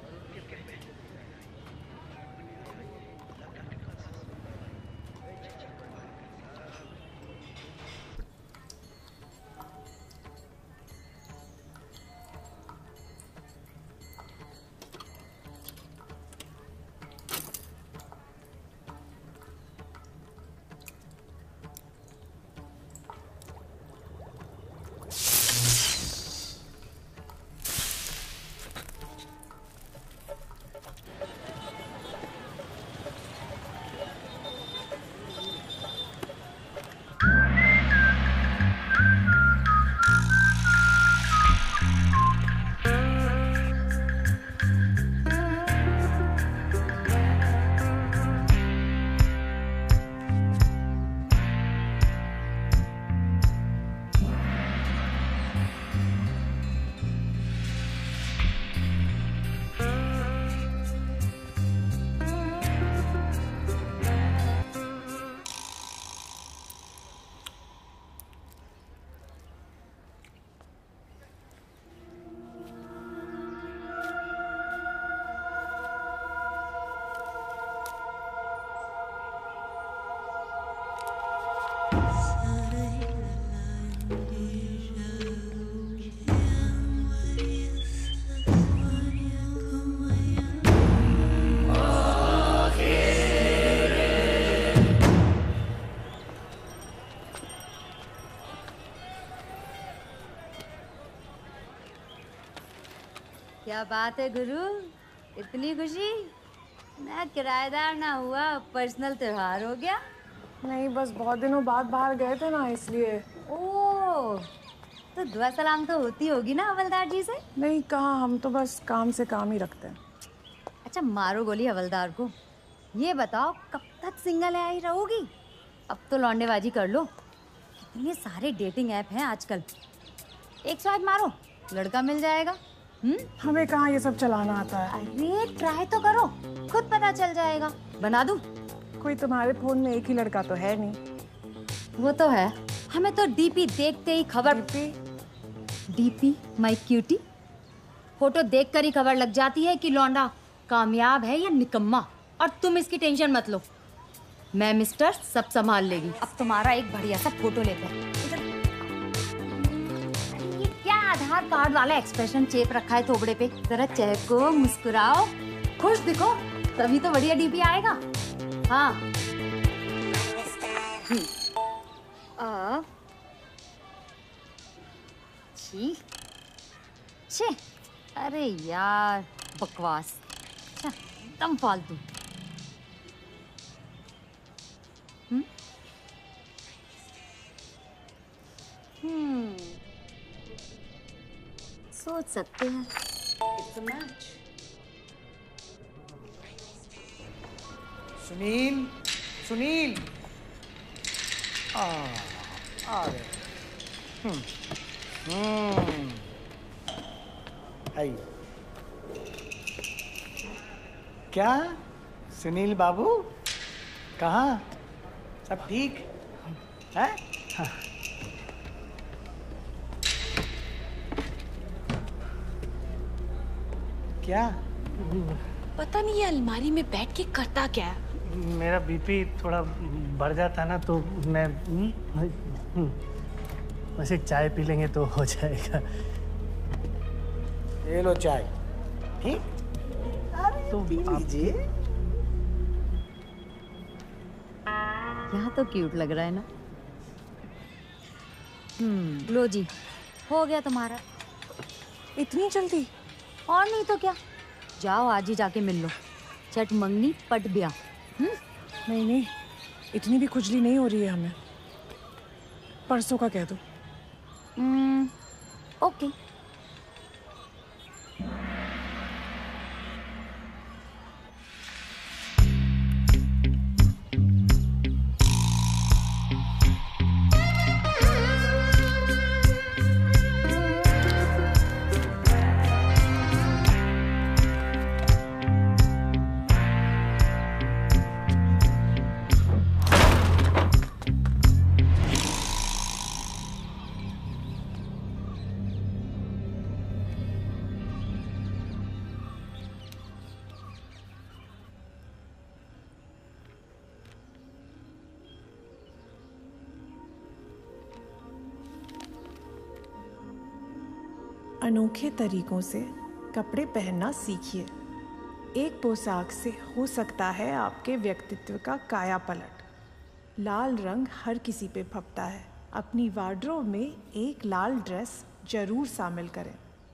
Speaker 5: क्या बात है गुरु, इतनी खुशी? मैं किराएदार ना हुआ, पर्सनल त्योहार हो गया।
Speaker 14: नहीं, बस बहुत दिनों बाद बाहर गए थे ना, इसलिए।
Speaker 5: ओह, तो दुआ सलाम तो होती होगी ना हवलदार जी से?
Speaker 14: नहीं, कहाँ, हम तो बस काम से काम ही रखते हैं।
Speaker 5: अच्छा मारो गोली हवलदार को। ये बताओ कब तक सिंगल है ही रहोगी? अब तो लौंडेबाजी कर लो, कितने सारे डेटिंग ऐप हैं आजकल। एक स्वाइप मारो, लड़का मिल जाएगा। हम्म?
Speaker 14: हमें कहाँ ये सब चलाना आता है।
Speaker 5: अरे ट्राई तो करो, खुद पता चल जाएगा। बना दूं?
Speaker 14: कोई तुम्हारे फोन में एक ही लड़का तो है नहीं।
Speaker 5: वो तो है, हमें तो डीपी देखते ही खबर। डीपी माय क्यूटी, फोटो देखकर ही खबर लग जाती है कि लौंडा कामयाब है या निकम्मा। और तुम इसकी टेंशन मत लो, मैं मिस्टर सब संभाल लेगी। अब तुम्हारा एक बढ़िया सा फोटो लेते हैं। ये क्या आधार कार्ड वाला एक्सप्रेशन चेप रखा है थोबड़े पे? जरा चहको, मुस्कुराओ, खुश दिखो, तभी तो बढ़िया डीपी आएगा। हाँ आ, छी छी, अरे यार बकवास, एकदम फालतू। हम्म, सोच सकते हैं।
Speaker 8: It's a match.
Speaker 6: Sunil, Sunil, आ, आ गए। हम्म, हम्म, आइए। क्या सुनील बाबू, कहाँ? सब ठीक है? हाँ। क्या?
Speaker 15: पता नहीं ये अलमारी में बैठ के करता क्या है।
Speaker 6: मेरा बीपी थोड़ा बढ़ जाता है ना, तो मैं बस एक चाय पी लेंगे तो हो जाएगा। ये लो चाय। ठीक? तो पी लीजिए।
Speaker 5: यहाँ तो क्यूट लग रहा है ना। हम्म, लो जी, हो गया तुम्हारा।
Speaker 14: इतनी जल्दी?
Speaker 5: और नहीं तो क्या, जाओ आज ही जाके मिल लो। चट मंगनी पट ब्याह।
Speaker 14: नहीं नहीं, इतनी भी खुजली नहीं हो रही है हमें। परसों का कह दो।
Speaker 5: Hmm, okay.
Speaker 14: अनोखे तरीकों से कपड़े पहनना सीखिए। एक पोशाक से हो सकता है आपके व्यक्तित्व का काया पलट। लाल रंग हर किसी पे फपता है। अपनी वार्डरोब में एक लाल ड्रेस जरूर शामिल करें।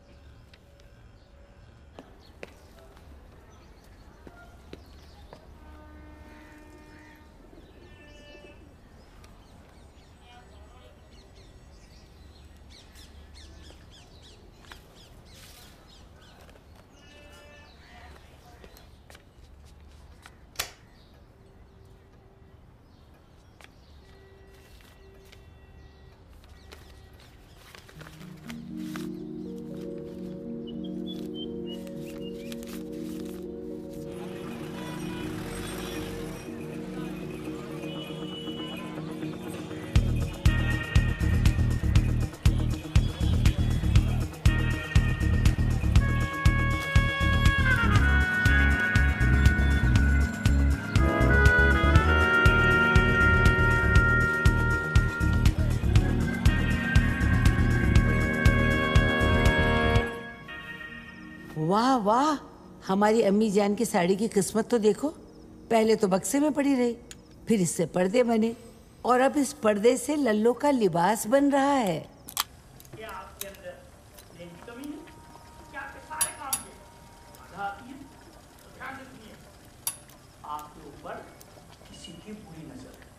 Speaker 2: वाह वाह, हमारी अम्मी जान की साड़ी की किस्मत तो देखो। पहले तो बक्से में पड़ी रही, फिर इससे पर्दे बने, और अब इस पर्दे से लल्लो का लिबास बन रहा है।
Speaker 16: क्या आपके अंदर प्रेम की कमी है? क्या आपके सारे काम में बाधा आती है? तो ध्यान रखिए, आपके ऊपर किसी की बुरी नजर है।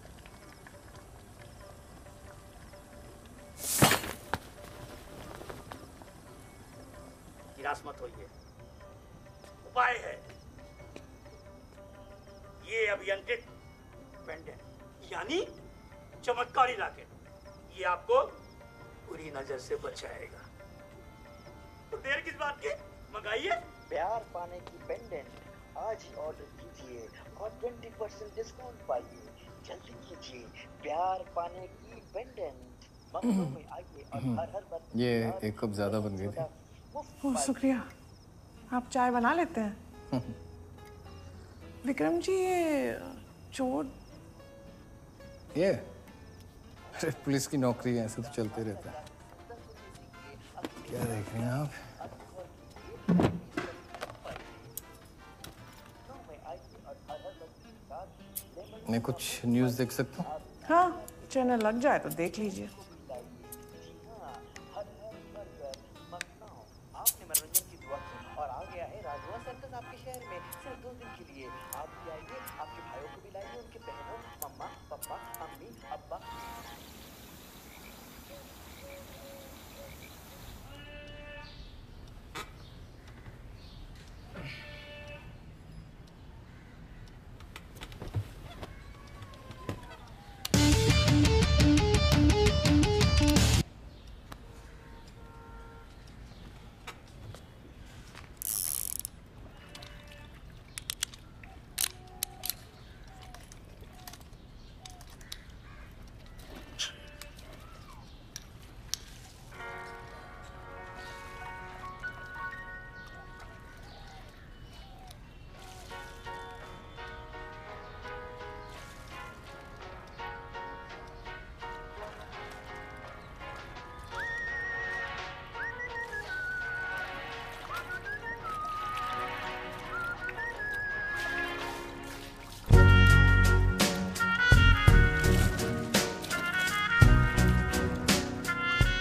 Speaker 16: निराश मत होइए, उपाय है। ये अभियंत्रित पेंडेंट, यानी चमत्कारी रॉकेट, ये आपको बुरी नजर से बचाएगा। तो देर किस बात की, मंगाइए।
Speaker 17: प्यार पाने की पेंडेंट आज ही ऑर्डर कीजिए और बीस परसेंट डिस्काउंट पाइए। जल्दी कीजिए, प्यार पाने की पेंडेंट मंगलों में आइए और हर हर बार।
Speaker 13: ये एक कप ज्यादा बन गई थी।
Speaker 14: ओह शुक्रिया। आप चाय बना लेते हैं? विक्रम जी, ये चोट।
Speaker 13: ये अरे पुलिस की नौकरी है, ऐसे तो चलते रहता है। क्या देख रहे हैं आप? मैं कुछ न्यूज़ देख सकता हूँ?
Speaker 14: हाँ, चैनल लग जाए तो देख लीजिए।
Speaker 17: आपने मनोरंजन की दुआ की और आ गया है राजवा सर्कस आपके शहर में सिर्फ दो दिन के लिए। आप भी आइए, आपके भाइयों को भी लाइए, उनके बहनों, मम्मा, पापा, अम्मी, अब्बा।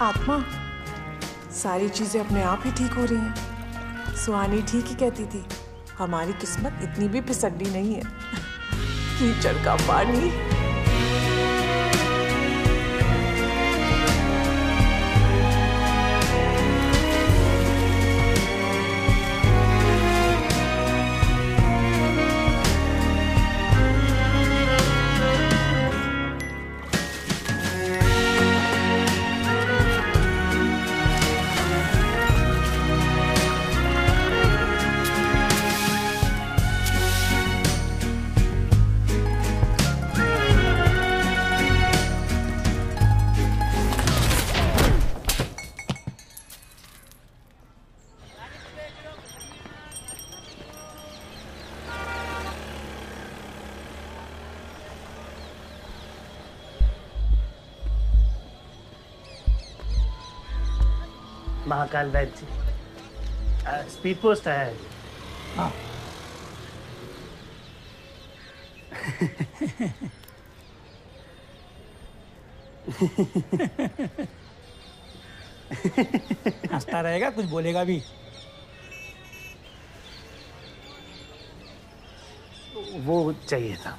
Speaker 14: आत्मा, सारी चीजें अपने आप ही ठीक हो रही हैं। सुहानी ठीक ही कहती थी, हमारी किस्मत इतनी भी फिसड्डी नहीं है। कीचड़ का पानी।
Speaker 16: महाकाल वैद्य जी, स्पीड पोस्ट है। हाँ।
Speaker 6: हंसता रहेगा, कुछ बोलेगा भी।
Speaker 16: वो चाहिए था।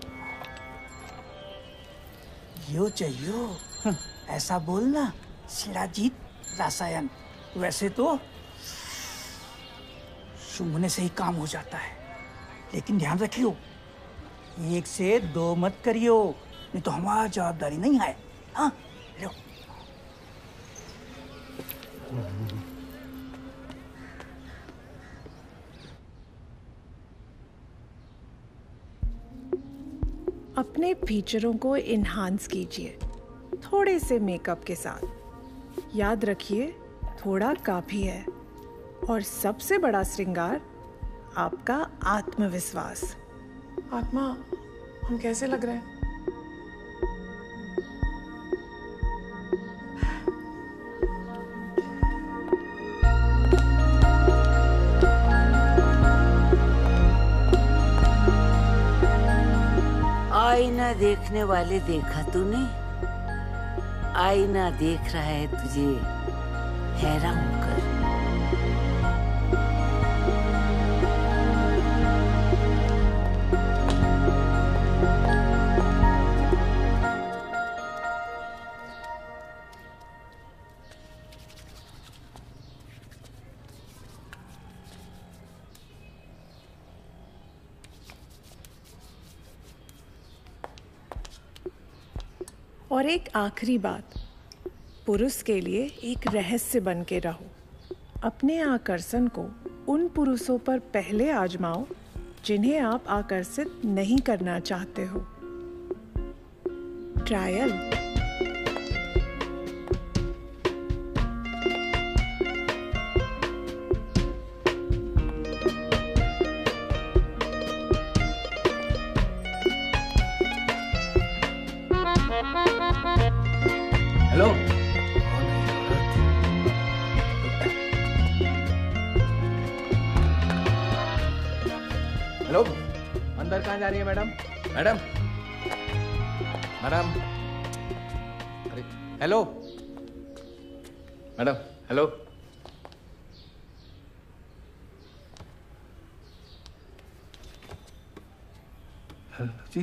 Speaker 6: यो चाहिए, ऐसा बोलना शिलाजीत रसायन। वैसे तो सूंघने से ही काम हो जाता है, लेकिन ध्यान रखियो, एक से दो मत करियो, नहीं तो हमारी जवाबदारी नहीं है। हाँ, लो।
Speaker 14: अपने फीचरों को इन्हांस कीजिए थोड़े से मेकअप के साथ। याद रखिए, थोड़ा काफी है। और सबसे बड़ा श्रृंगार आपका आत्मविश्वास। आत्मा, हम कैसे लग रहे हैं?
Speaker 2: आईना देखने वाले देखा तूने? आईना देख रहा है तुझे हैरान होकर।
Speaker 14: और एक आखिरी बात, पुरुष के लिए एक रहस्य बन के रहो। अपने आकर्षण को उन पुरुषों पर पहले आजमाओ जिन्हें आप आकर्षित नहीं करना चाहते हो। ट्रायल।
Speaker 13: हेलो। हेलो, अंदर कहाँ जा रही है मैडम? मैडम, मैडम, अरे हेलो, मैडम, हेलो। हेलो जी।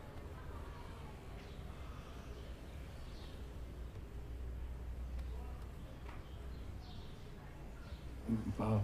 Speaker 13: वाह।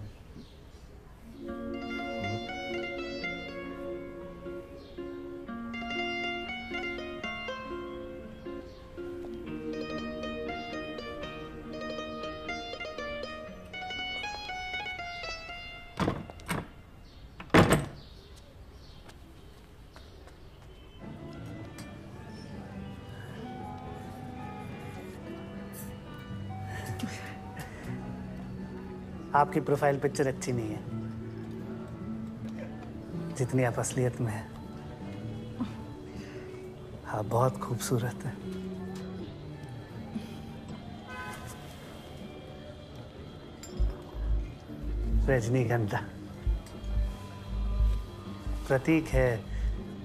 Speaker 16: आपकी प्रोफाइल पिक्चर अच्छी नहीं है जितनी आप असलियत में है। आप बहुत खूबसूरत है। रजनीगंधा प्रतीक है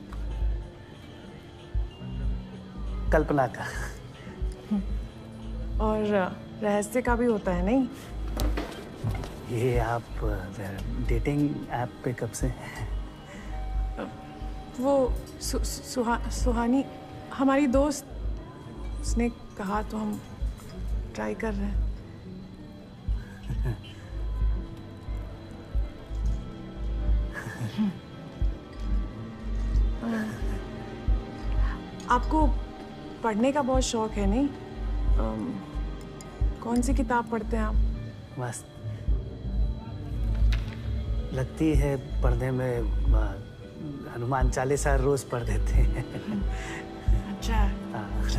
Speaker 16: कल्पना का।
Speaker 14: और रहस्य का भी होता है नहीं?
Speaker 16: ये आप डेटिंग ऐप पे कब से?
Speaker 14: वो सु, सुहा, सुहानी हमारी दोस्त, उसने कहा तो हम ट्राई कर रहे हैं। आपको पढ़ने का बहुत शौक है नहीं? um, कौन सी किताब पढ़ते हैं आप?
Speaker 16: बस लगती है पढ़ने में, हनुमान चालीसा रोज पढ़ देते हैं।
Speaker 14: अच्छा, अच्छा।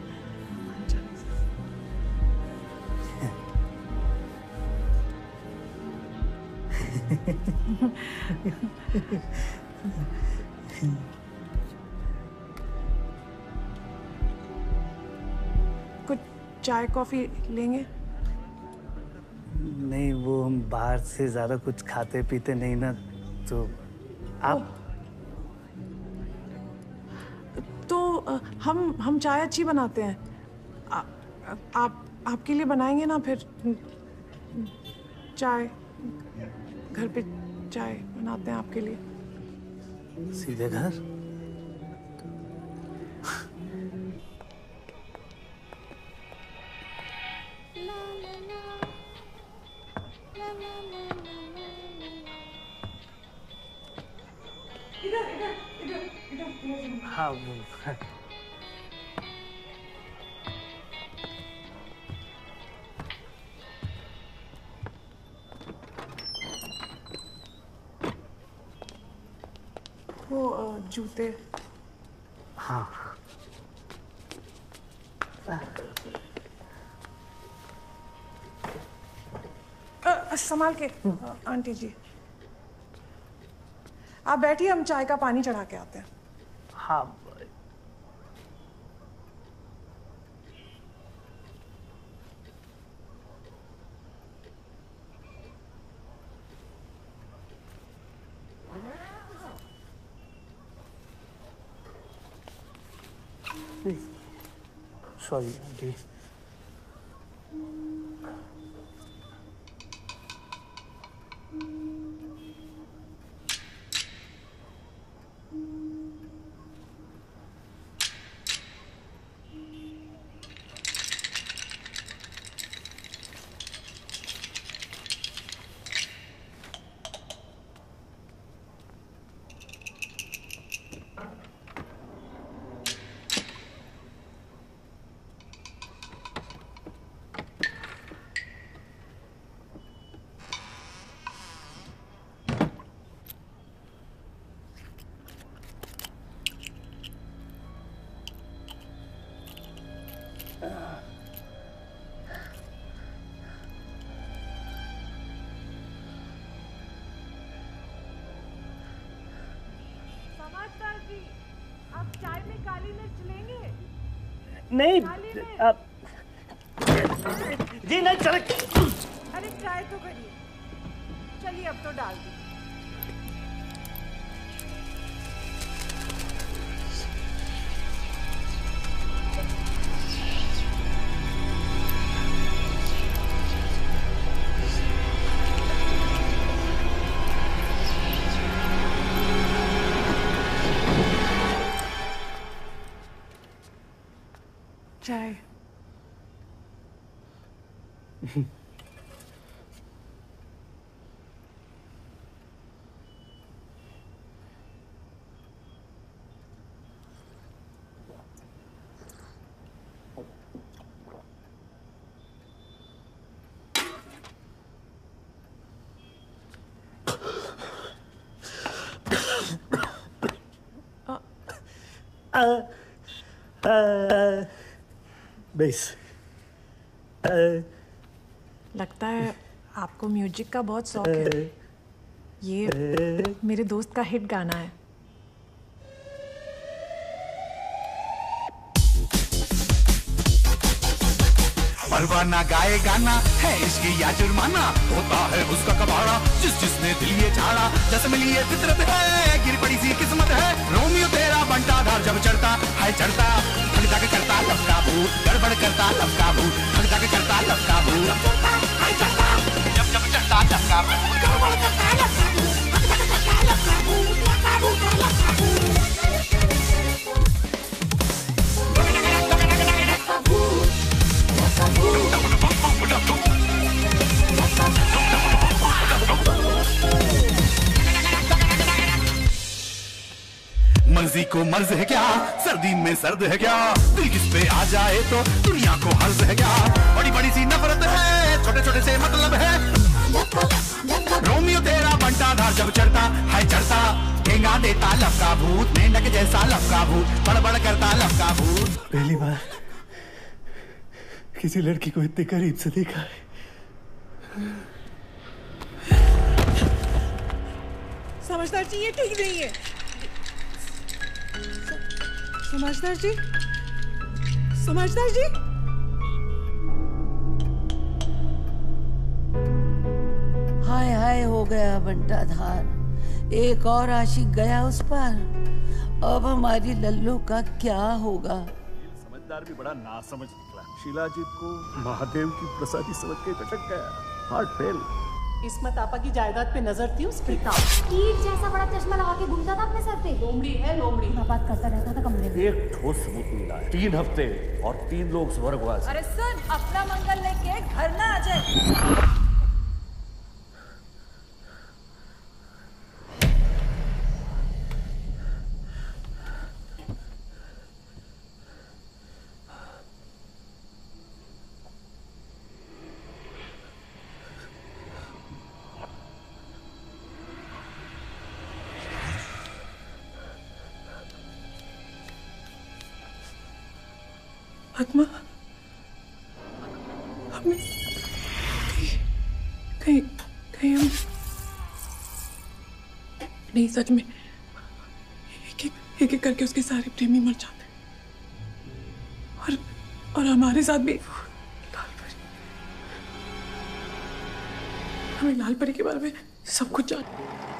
Speaker 14: कुछ चाय कॉफी लेंगे?
Speaker 16: नहीं, वो हम बाहर से ज्यादा कुछ खाते पीते नहीं ना, तो आप
Speaker 14: तो आ, हम हम चाय अच्छी बनाते हैं। आ, आप आपके लिए बनाएंगे ना फिर चाय? घर पे चाय बनाते हैं आपके लिए।
Speaker 16: सीधे घर? हाँ वो
Speaker 14: वो आ, जूते।
Speaker 16: हाँ
Speaker 14: आ, संभाल के आंटी जी, आप बैठिए, हम चाय का पानी चढ़ा के आते हैं।
Speaker 16: हाँ सॉरी आंटी।
Speaker 14: आप चाय में काली मिर्च लेंगे?
Speaker 16: नहीं आप जी नहीं चले।
Speaker 14: अरे ट्राई तो करिए। चलिए अब तो डाल दीजिए। चाय।
Speaker 16: बेस।
Speaker 14: लगता है आपको म्यूजिक का बहुत शौक है। ये मेरे दोस्त का हिट गाना है।
Speaker 18: परवाना गाए गाना है इसकी या जुर्माना, होता है उसका कबाड़ा जिस जिसने दिल ये छाड़ा। जैसे मिली ये फितरत है, गिर पड़ी सी किस्मत है। रोमियो तेरा बंटा धार जब चढ़ता है चढ़ता, ठग ठग करता लव का भूत, गड़बड़ करता लव का भूत। मर्जी को मर्ज है क्या, सर्दी में सर्द है क्या, दिल किस पे आ जाए तो दुनिया को हर्ज है क्या, बड़ी बड़ी सी नफरत है, छोटे छोटे से मतलब है। रोमियो तेरा बंटा धार जब चढ़ता है चढ़ता, ठेंगा देता लब का भूत, मेंढक जैसा लब का भूत, बड़बड़ करता लब का भूत।
Speaker 19: पहली बार किसी लड़की को इतने करीब से देखा है।
Speaker 14: समझदार जी ये ठीक नहीं है। समझदार जी, समझदार जी,
Speaker 2: हाय हाय हो गया बंटा धार, एक और आशिक गया उस पर। अब हमारी लल्लू का क्या होगा?
Speaker 19: समझदार भी बड़ा ना समझ निकला। शीलाजीत को महादेव की प्रसादी समझ के भटक गया, हार्ट फेल।
Speaker 8: इसमत आपा की जायदाद पे नजर थी उसकी।
Speaker 5: कीट जैसा बड़ा चश्मा लगा के घूमता था अपने सर पे।
Speaker 8: लोमड़ी है लोमड़ी।
Speaker 5: बात करता रहता था कमरे में।
Speaker 10: एक ठोस सबूत मिला है, तीन हफ्ते और तीन लोग स्वर्गवास।
Speaker 11: अरे सुन, अपना मंगल लेके घर ना आ जाए।
Speaker 14: आत्मा हमें कहीं कहीं हम नहीं, सच में एक एक, एक, एक करके उसके सारे प्रेमी मर जाते और और हमारे साथ भी लाल परी। हमें लाल परी के बारे में सब कुछ जान।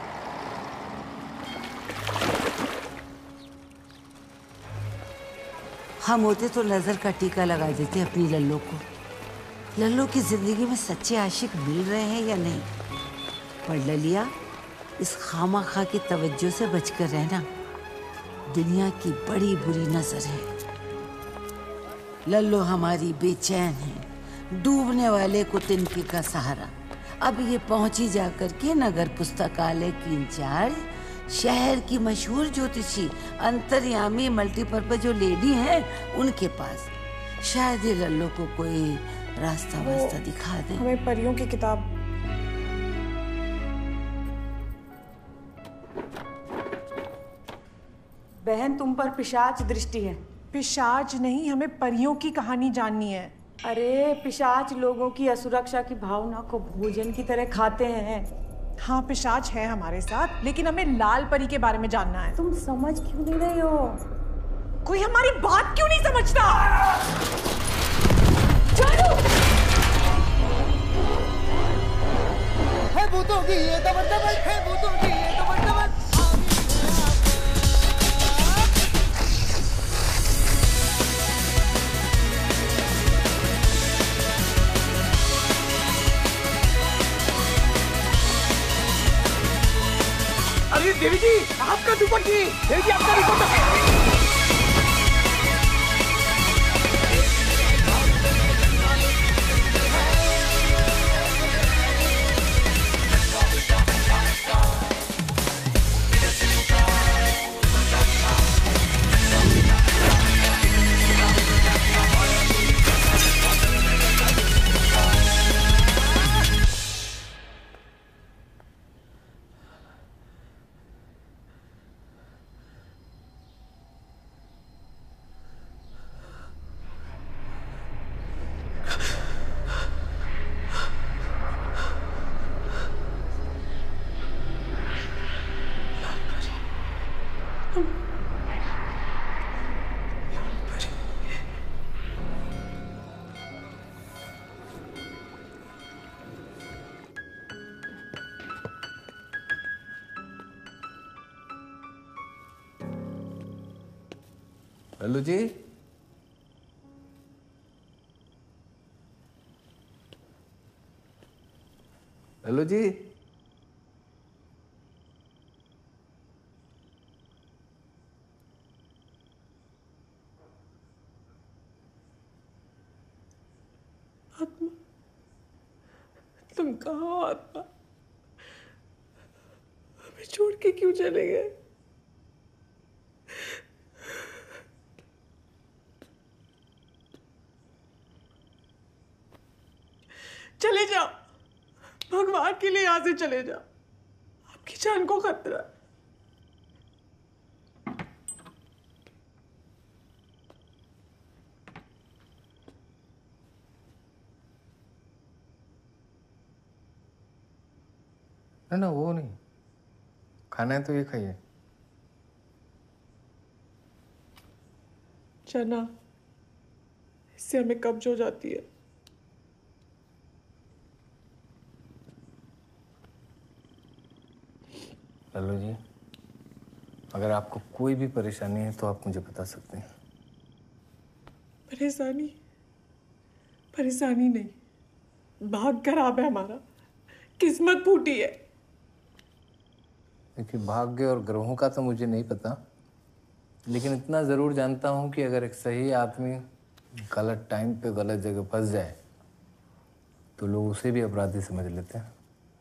Speaker 2: हम होते तो नजर का टीका लगा देते अपनी लल्लू को। लल्लू की जिंदगी में सच्चे आशिक मिल रहे हैं या नहीं। पर ललिया, इस खामा खा की तवज्जो से बचकर रहना, दुनिया की बड़ी बुरी नजर है। लल्लू हमारी बेचैन है, डूबने वाले को तिनके का सहारा। अब ये पहुंची जाकर के नगर पुस्तकालय की इंचार्ज, शहर की मशहूर ज्योतिषी अंतर्यामी मल्टीपर्पज जो लेडी हैं उनके पास। शायद ये लल्लू को कोई रास्ता वास्ता दिखा दे।
Speaker 14: हमें परियों की किताब।
Speaker 11: बहन, तुम पर पिशाच दृष्टि है।
Speaker 14: पिशाच नहीं, हमें परियों की कहानी जाननी है।
Speaker 11: अरे पिशाच लोगों की असुरक्षा की भावना को भोजन की तरह खाते हैं।
Speaker 14: हाँ, पिशाच है हमारे साथ, लेकिन हमें लाल परी के बारे में जानना है।
Speaker 11: तुम समझ क्यों नहीं रही हो?
Speaker 14: कोई हमारी बात क्यों नहीं समझता?
Speaker 12: चारू! है भूतों की ये दबदबल, है भूतों की ये दबदबल।
Speaker 16: अरे देवी जी, आपका दुपट्टी। देवी जी, आपका दुपट्टा।
Speaker 13: लल्लू जी, लल्लू जी,
Speaker 14: आत्मा, तुम कहाँ हो आत्मा? हमें छोड़ के क्यों चले गए? चले जाओ, भगवान के लिए यहाँ से चले जाओ, आपकी जान को खतरा है।
Speaker 13: ना ना वो नहीं, खाना है तो ये खाइए।
Speaker 14: चना, इससे हमें कब्ज हो जाती है।
Speaker 13: लल्लू जी, अगर आपको कोई भी परेशानी है तो आप मुझे बता सकते हैं।
Speaker 14: परेशानी परेशानी नहीं, भाग खराब है हमारा, किस्मत फूटी है।
Speaker 13: देखिए, भाग्य और ग्रहों का तो मुझे नहीं पता, लेकिन इतना ज़रूर जानता हूँ कि अगर एक सही आदमी गलत टाइम पे गलत जगह फंस जाए तो लोग उसे भी अपराधी समझ लेते हैं।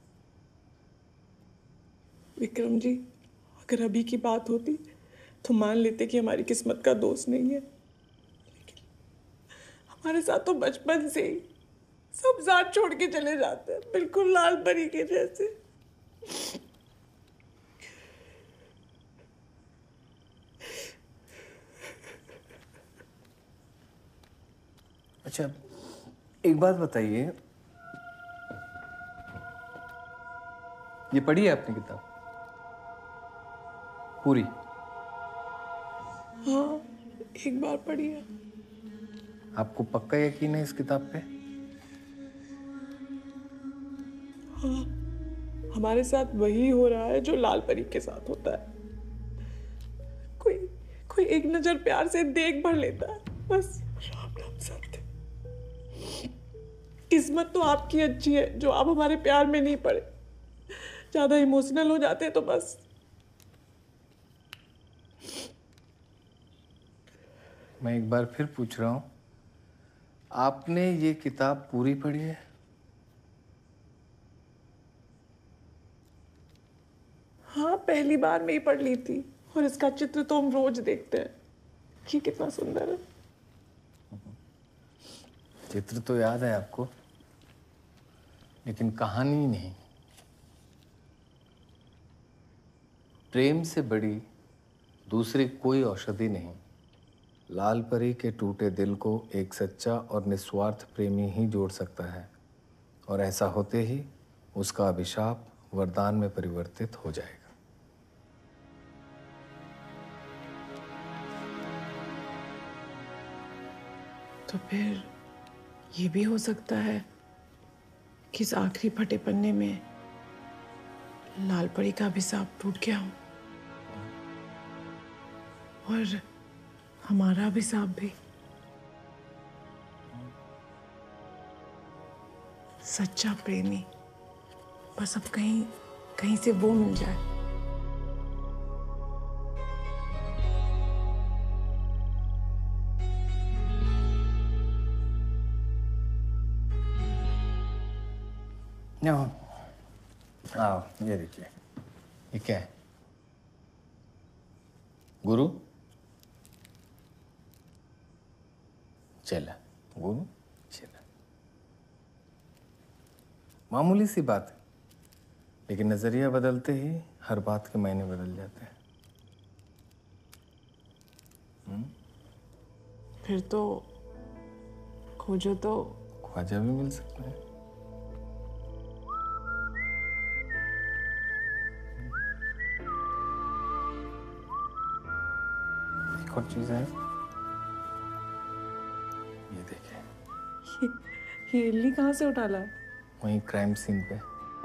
Speaker 14: विक्रम जी, अगर अभी की बात होती तो मान लेते कि हमारी किस्मत का दोष नहीं है, लेकिन हमारे साथ तो बचपन से ही सब साथ छोड़ के चले जाते हैं, बिल्कुल लाल परी के जैसे।
Speaker 13: अच्छा, एक बात बताइए, ये पढ़ी है आपने किताब पूरी?
Speaker 14: हाँ, एक बार पढ़ी है।
Speaker 13: आपको पक्का यकीन है इस किताब पे?
Speaker 14: हाँ, हमारे साथ वही हो रहा है जो लाल परी के साथ होता है। कोई कोई एक नजर प्यार से देख भर लेता है, बस राम नाम सत्य। किस्मत तो आपकी अच्छी है जो आप हमारे प्यार में नहीं पड़े, ज्यादा इमोशनल हो जाते हैं तो बस।
Speaker 13: मैं एक बार फिर पूछ रहा हूं, आपने ये किताब पूरी पढ़ी है?
Speaker 14: हाँ, पहली बार में ही पढ़ ली थी, और इसका चित्र तो हम रोज देखते हैं। ये कितना सुंदर है।
Speaker 13: चित्र तो याद है आपको, लेकिन कहानी नहीं। प्रेम से बड़ी दूसरी कोई औषधि नहीं। लाल परी के टूटे दिल को एक सच्चा और निस्वार्थ प्रेमी ही जोड़ सकता है, और ऐसा होते ही उसका अभिशाप वरदान में परिवर्तित हो जाएगा।
Speaker 14: तो फिर ये भी हो सकता है कि इस आखिरी फटे पन्ने में लाल परी का अभिशाप टूट गया हो, और हमारा अभिशाप भी। सच्चा प्रेमी, बस अब कहीं कहीं से वो मिल जाए।
Speaker 13: आओ, ये देखिए, ये क्या है? गुरु? चला, गुरु चला। मामूली सी बात है, लेकिन नजरिया बदलते ही हर बात के मायने बदल जाते हैं। हुँ?
Speaker 14: फिर तो खोजो तो
Speaker 13: ख्वाजा भी मिल सकता है। एक और चीज है, ये देखिए।
Speaker 14: ये, ये इल्ली कहाँ से उठा ला है?
Speaker 13: वहीं क्राइम सीन पे।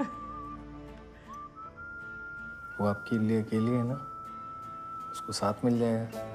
Speaker 13: वो आपकी लिए अकेली है ना, उसको साथ मिल जाएगा।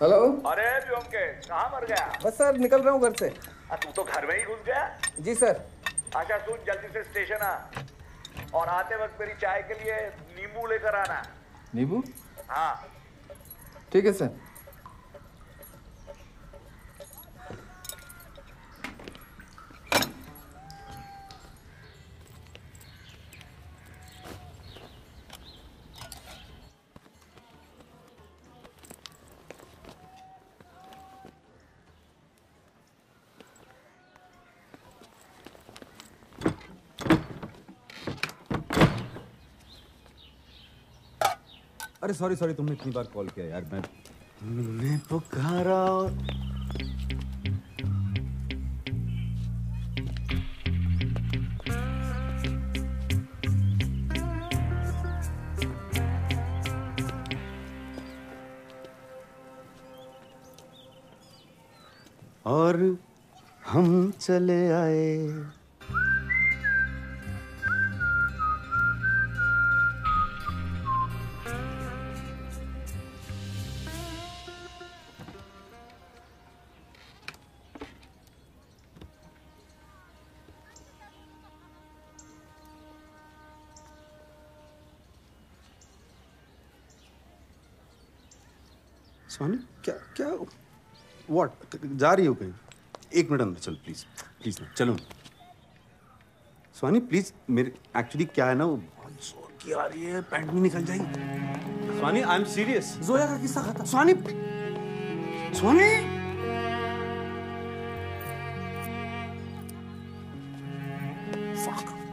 Speaker 13: हेलो।
Speaker 10: अरे व्योमकेश कहाँ मर गया?
Speaker 13: बस सर निकल रहा हूँ घर से।
Speaker 10: आ, तू तो घर में ही घुस गया।
Speaker 13: जी सर।
Speaker 10: अच्छा सुन, जल्दी से स्टेशन आ और आते वक्त मेरी चाय के लिए नींबू लेकर आना।
Speaker 13: नींबू?
Speaker 10: हाँ
Speaker 13: ठीक है सर।
Speaker 9: अरे सॉरी सॉरी, तुमने इतनी बार कॉल किया यार। मैं तुमने पुकारा और और हम चले आए। स्वानी क्या क्या व्हाट जा रही हो कहीं? एक मिनट अंदर चल प्लीज प्लीज ना चलो। स्वानी प्लीज, मेरे एक्चुअली क्या है ना, वो बहुत जोर की आ रही है, पैंट में निकल जाएगी। Swani I am serious. Zoya का किस्सा खत्म। स्वानी स्वानी फक।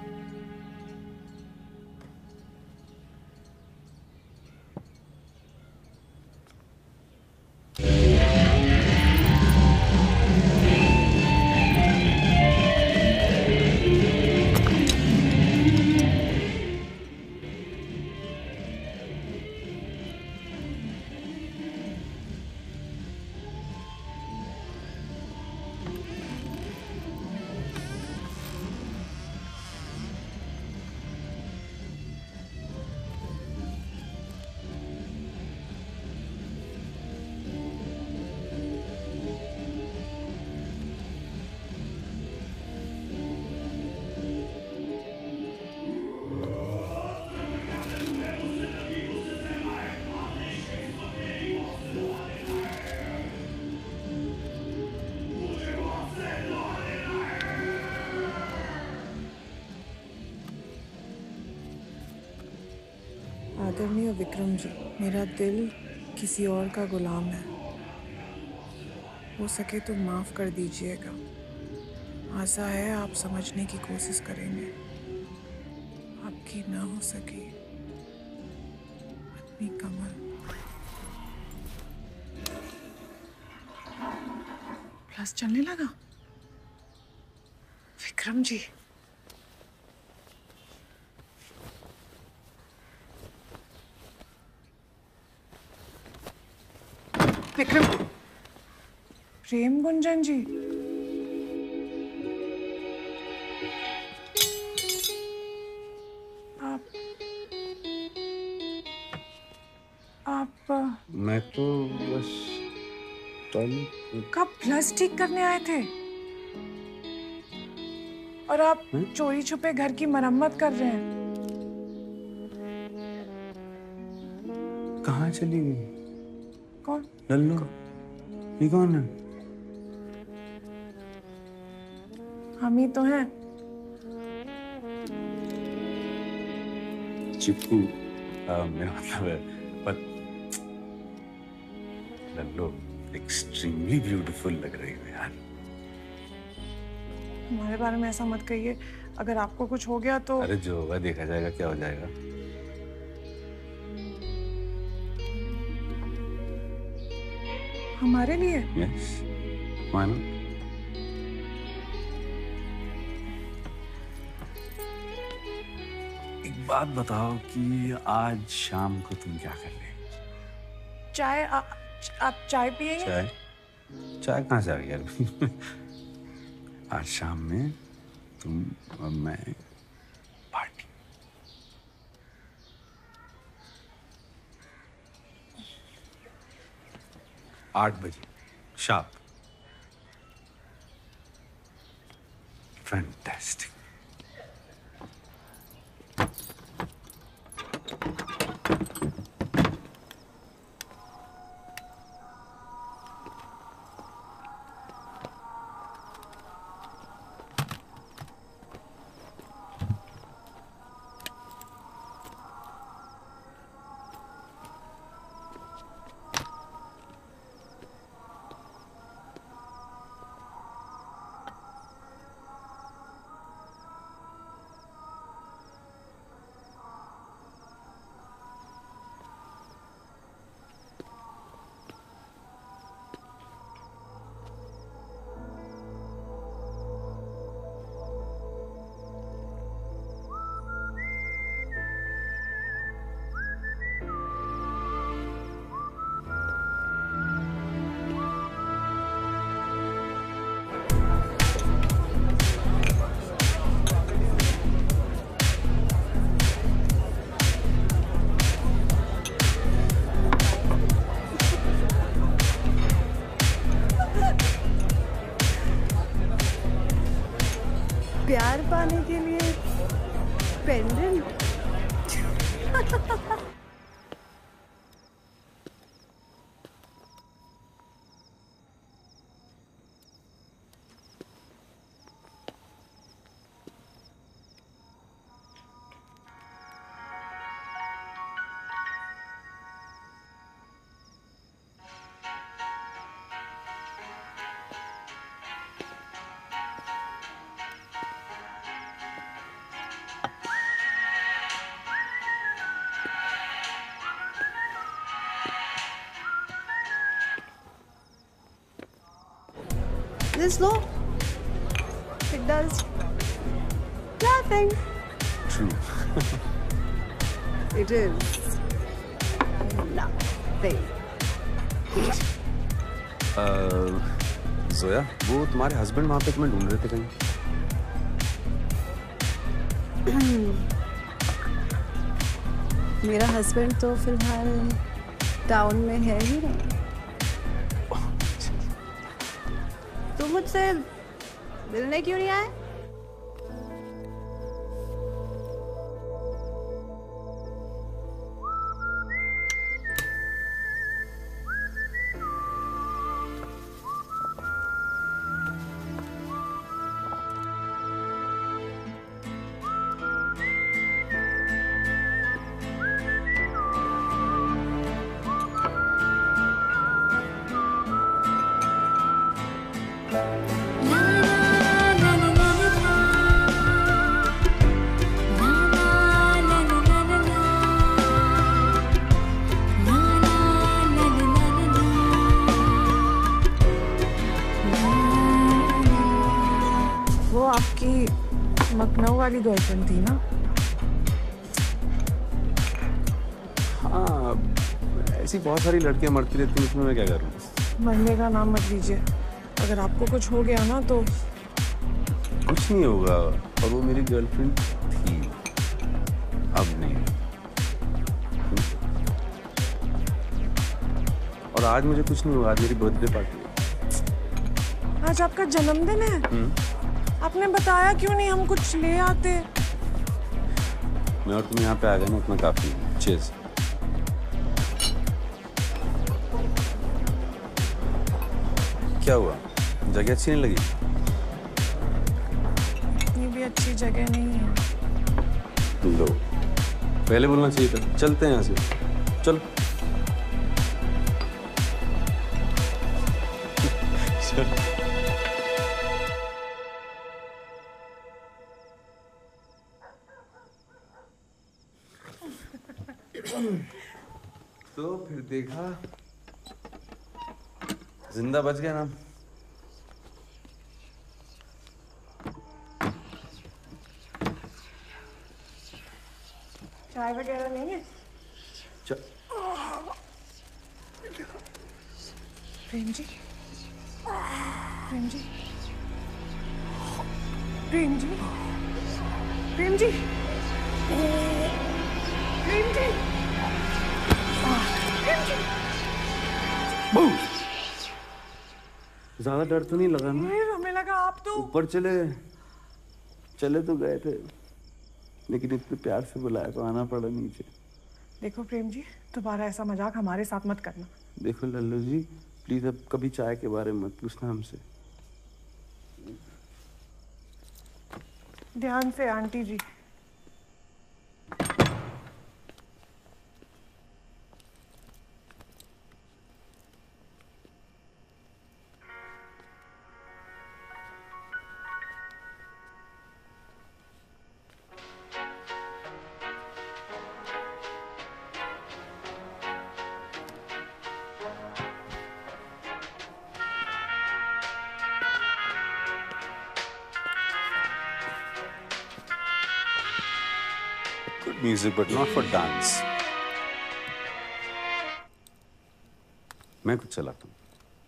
Speaker 14: आदरणीय विक्रम जी, मेरा दिल किसी और का गुलाम है। हो सके तो माफ़ कर दीजिएगा। आशा है आप समझने की कोशिश करेंगे। आपकी ना हो सकी पत्नी कमल। प्लस चलने लगा। विक्रम जी, विक्रम, प्रेम गुंजन जी, आप आप
Speaker 9: मैं तो बस
Speaker 14: कब प्लस ठीक करने आए थे और आप चोरी छुपे घर की मरम्मत कर रहे हैं।
Speaker 9: कहाँ चली गई?
Speaker 14: कौन?
Speaker 9: लल्लू। ये कौन है?
Speaker 14: हम ही तो हैं।
Speaker 9: चिप्पू, मेरा मतलब है, पर लल्लू एक्सट्रीमली ब्यूटीफुल लग रही है यार।
Speaker 14: हमारे बारे में ऐसा मत कहिए। अगर आपको कुछ हो गया तो।
Speaker 9: अरे जो होगा देखा जाएगा, क्या हो जाएगा।
Speaker 14: हमारे लिए?
Speaker 9: Yes, why not? एक बात बताओ कि आज शाम को तुम क्या कर रहे हो?
Speaker 14: चाय आ, आप चाय पिएंगे?
Speaker 9: चाय? चाय कहाँ से आ गई यार? आज शाम में तुम और मैं पार्टी। आठ बजे शार्प। फैंटास्टिक।
Speaker 14: प्यार पाने के लिए pendant. This low, it does nothing.
Speaker 9: True.
Speaker 14: It is nothing.
Speaker 9: uh, Zoya, वो तुम्हारे हस्बैंड वहाँ पे तुम्हें ढूंढ रहे थे कहीं?
Speaker 14: मेरा हस्बैंड तो फिलहाल टाउन में है ही नहीं। तुम मुझसे मिलने क्यों नहीं आए? लखनऊ वाली गर्लफ्रेंड थी ना?
Speaker 9: हाँ, ऐसी बहुत सारी लड़कियां मरती रहती हैं, इसमें मैं क्या करूँ?
Speaker 14: मरने का नाम मत लीजिए। अगर आपको कुछ हो गया ना तो
Speaker 9: कुछ नहीं होगा। और वो मेरी गर्लफ्रेंड थी, अब नहीं। और आज मुझे कुछ नहीं हुआ। आज मेरी बर्थडे पार्टी है।
Speaker 14: आज आपका जन्मदिन है?
Speaker 9: हुँ?
Speaker 14: आपने बताया क्यों नहीं? हम कुछ ले आते।
Speaker 9: मैं और तुम यहाँ पे आ गए ना, उतना काफी है। चीज़ क्या हुआ? जगह अच्छी नहीं लगी?
Speaker 14: इतनी भी अच्छी जगह नहीं है।
Speaker 9: लो, पहले बोलना चाहिए था। चलते हैं यहाँ से, चलो। तो फिर देखा, जिंदा बच गया ना।
Speaker 14: चाय वगैरह नहीं है? प्रेम जी, प्रेम जी, प्रेम जी, प्रेम जी, प्रेम जी, प्रेम जी।
Speaker 9: ज्यादा डर तो नहीं लगा ना?
Speaker 14: हमें लगा आप तो
Speaker 9: ऊपर चले चले तो गए थे, लेकिन इतने प्यार से बुलाया तो आना पड़ा नीचे।
Speaker 14: देखो प्रेम जी, दोबारा ऐसा मजाक हमारे साथ मत करना।
Speaker 9: देखो लल्लू जी, प्लीज अब कभी चाय के बारे में मत पूछना हमसे।
Speaker 14: ध्यान से आंटी जी।
Speaker 9: Music, but not for dance. मैं कुछ चलाता हूँ।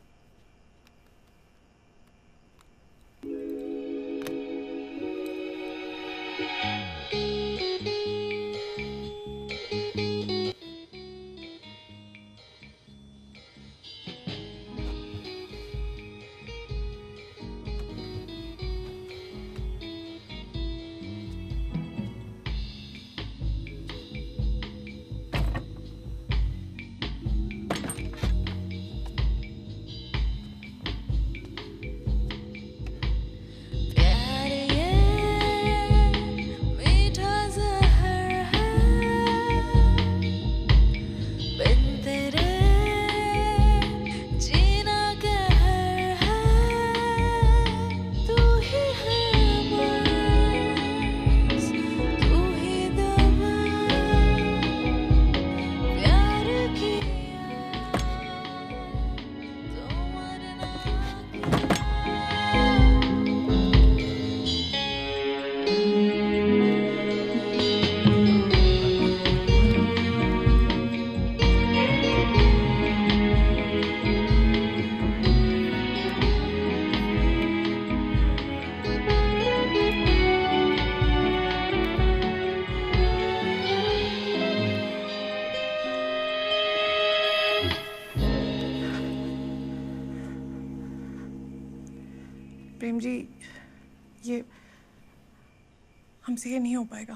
Speaker 9: प्रेम जी, ये हमसे ये नहीं हो पाएगा।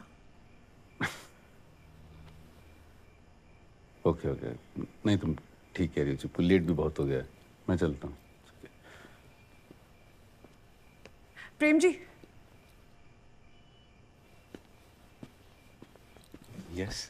Speaker 9: ओके ओके, नहीं तुम ठीक कह रही हो चिप्पू, लेट भी बहुत हो गया है, मैं चलता हूँ।
Speaker 14: प्रेम जी।
Speaker 9: यस।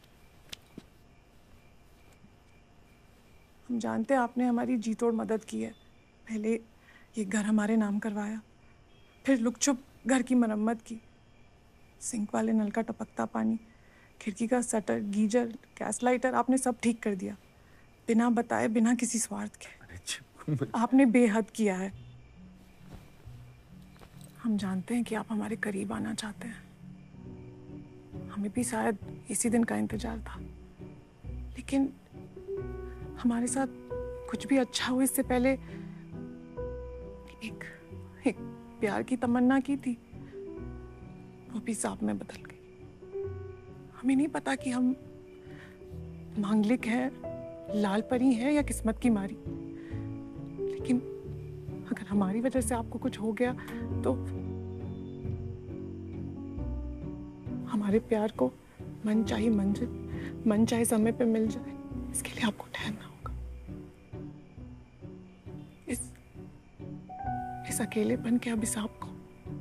Speaker 14: हम जानते हैं आपने हमारी जी तोड़ मदद की है। पहले ये घर हमारे नाम करवाया, फिर लुक छुप घर की मरम्मत की, सिंक वाले नल का टपकता पानी, खिड़की का शटर, गीजर, गैस लाइटर, आपने सब ठीक कर दिया बिना बताए, बिना किसी स्वार्थ के। आपने बेहद किया है। हम जानते हैं कि आप हमारे करीब आना चाहते हैं, हमें भी शायद इसी दिन का इंतजार था, लेकिन हमारे साथ कुछ भी अच्छा हो इससे पहले एक एक प्यार की तमन्ना की थी, वो भी सांप में बदल गई। हमें नहीं पता कि हम मांगलिक हैं, लाल परी हैं या किस्मत की मारी, लेकिन अगर हमारी वजह से आपको कुछ हो गया तो हमारे प्यार को मन चाहे मंजिल, मन चाहे समय पे मिल जाए, इसके लिए आपको ठहरना होगा। इस इस अकेलेपन के अभिशाप को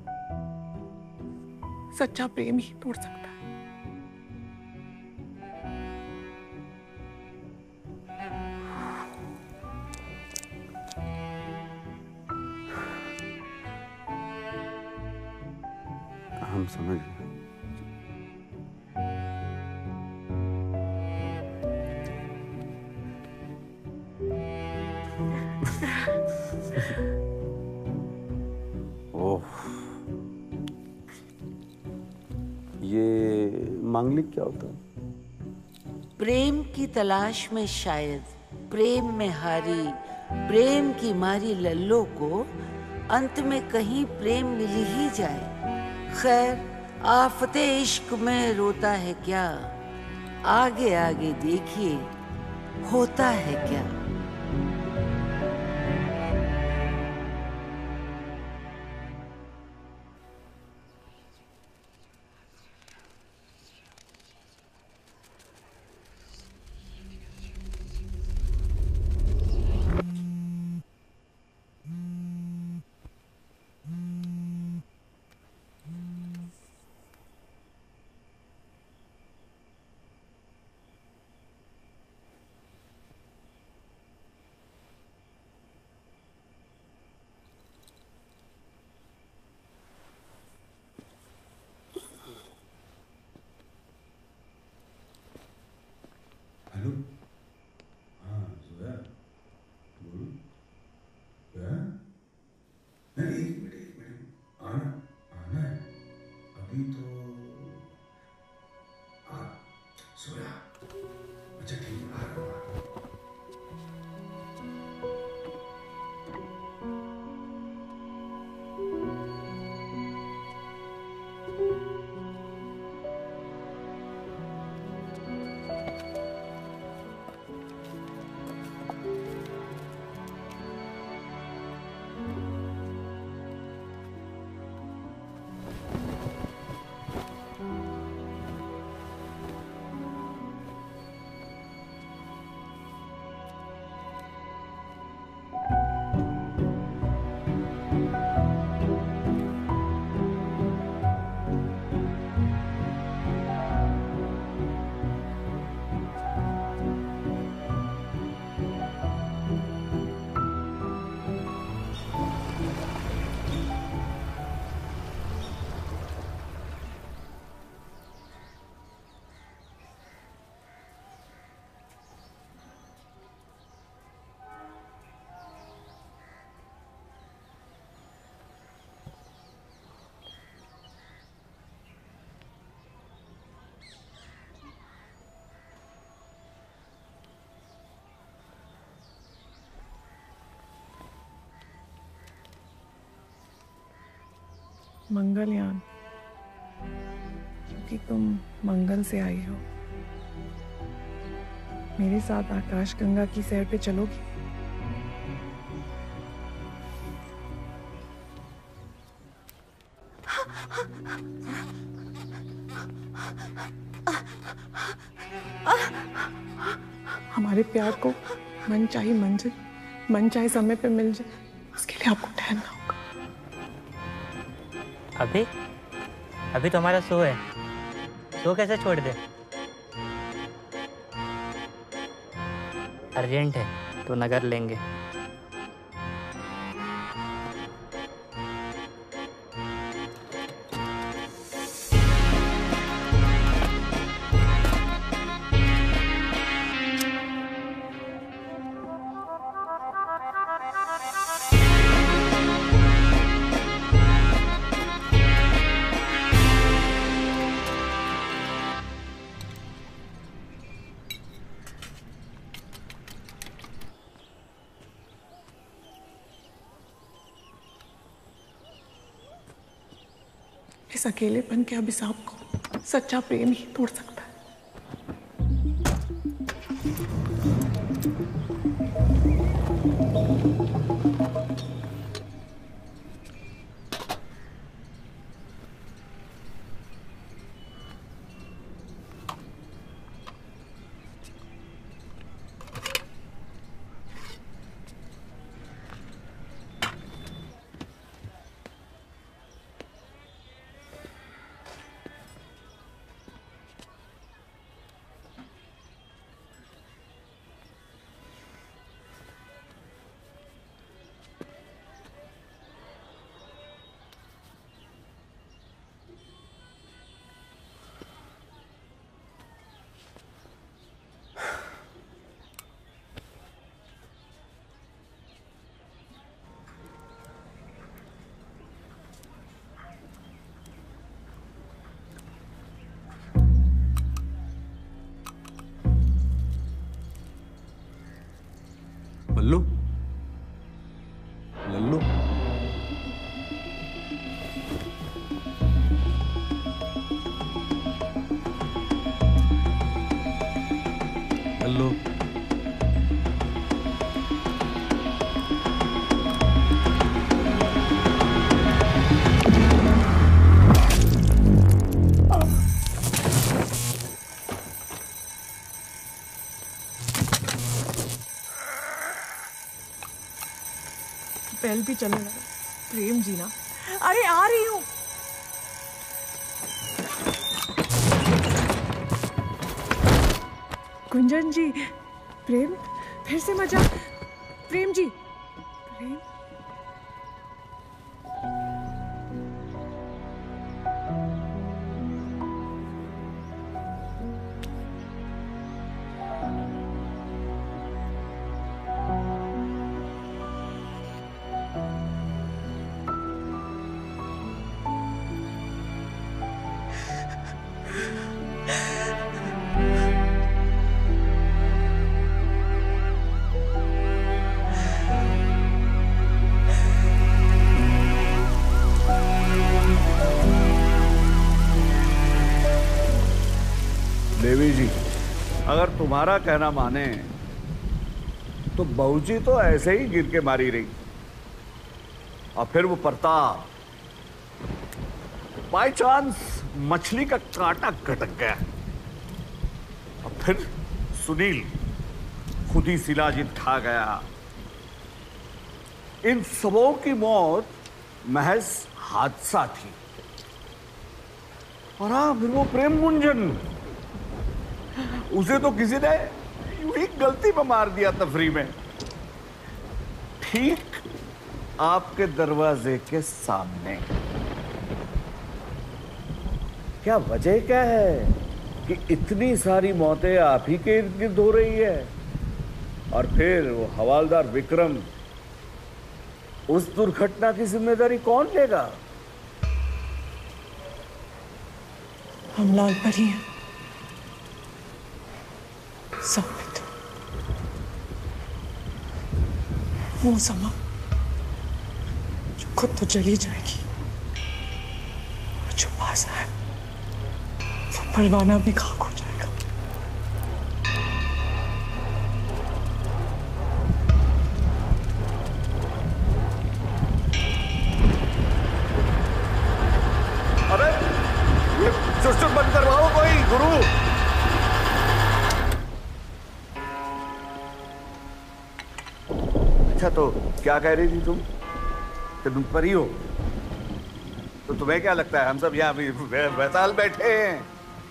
Speaker 14: सच्चा प्रेम ही तोड़ सकता है।
Speaker 9: हम समझ गए। ओह, ये मांगलिक क्या होता है?
Speaker 2: प्रेम की तलाश में शायद प्रेम में हारी, प्रेम की मारी लल्लो को अंत में कहीं प्रेम मिल ही जाए। खैर, आफते इश्क में रोता है क्या, आगे आगे देखिए होता है क्या।
Speaker 14: मंगलयान, क्योंकि तुम मंगल से आई हो। मेरे साथ आकाश गंगा की सैर पे चलोगी? हमारे प्यार को मन चाहे मंजिल, मन चाहे समय पे मिल जाए, उसके लिए आपको ठहरना होगा।
Speaker 20: अभी अभी तो हमारा शो है, शो कैसे छोड़ दे? अर्जेंट है तो नगर लेंगे।
Speaker 14: इस अकेलेपन के अभिशाप को सच्चा प्रेम ही तोड़ सकता है।
Speaker 9: लल्लू, लल्लू, लल्लू,
Speaker 14: बेल भी चलने लगा। प्रेम जी ना, अरे आ रही हूँ। कुंजन जी, प्रेम फिर से मजा। प्रेम जी, प्रेम
Speaker 10: देवी जी, अगर तुम्हारा कहना माने तो बहूजी तो ऐसे ही गिर के मारी रही, और फिर वो प्रताप बाय चांस मछली का कांटा कटक गया, और फिर सुनील खुद ही शिलाजीत खा गया। इन सबों की मौत महज हादसा थी। और हाँ, फिर वो प्रेम गुंजन, उसे तो किसी ने यूं ही गलती में मार दिया तफरी में, ठीक आपके दरवाजे के सामने। क्या वजह क्या है कि इतनी सारी मौतें आप ही के इर्द गिर्द हो रही है? और फिर वो हवालदार विक्रम, उस दुर्घटना की जिम्मेदारी कौन लेगा?
Speaker 14: हम लाल परी हैं, संबित। वो समा जो खुद तो चली जाएगी,
Speaker 12: जो पास है वो परवाना भी खाक हो जाएगा।
Speaker 10: अरे ये चुट-चुट बंद करवाओ कोई, गुरु। अच्छा तो क्या कह रही थी तुम कि तुम परी हो? तो तुम्हें क्या लगता है हम सब यहाँ वैताल बैठे हैं?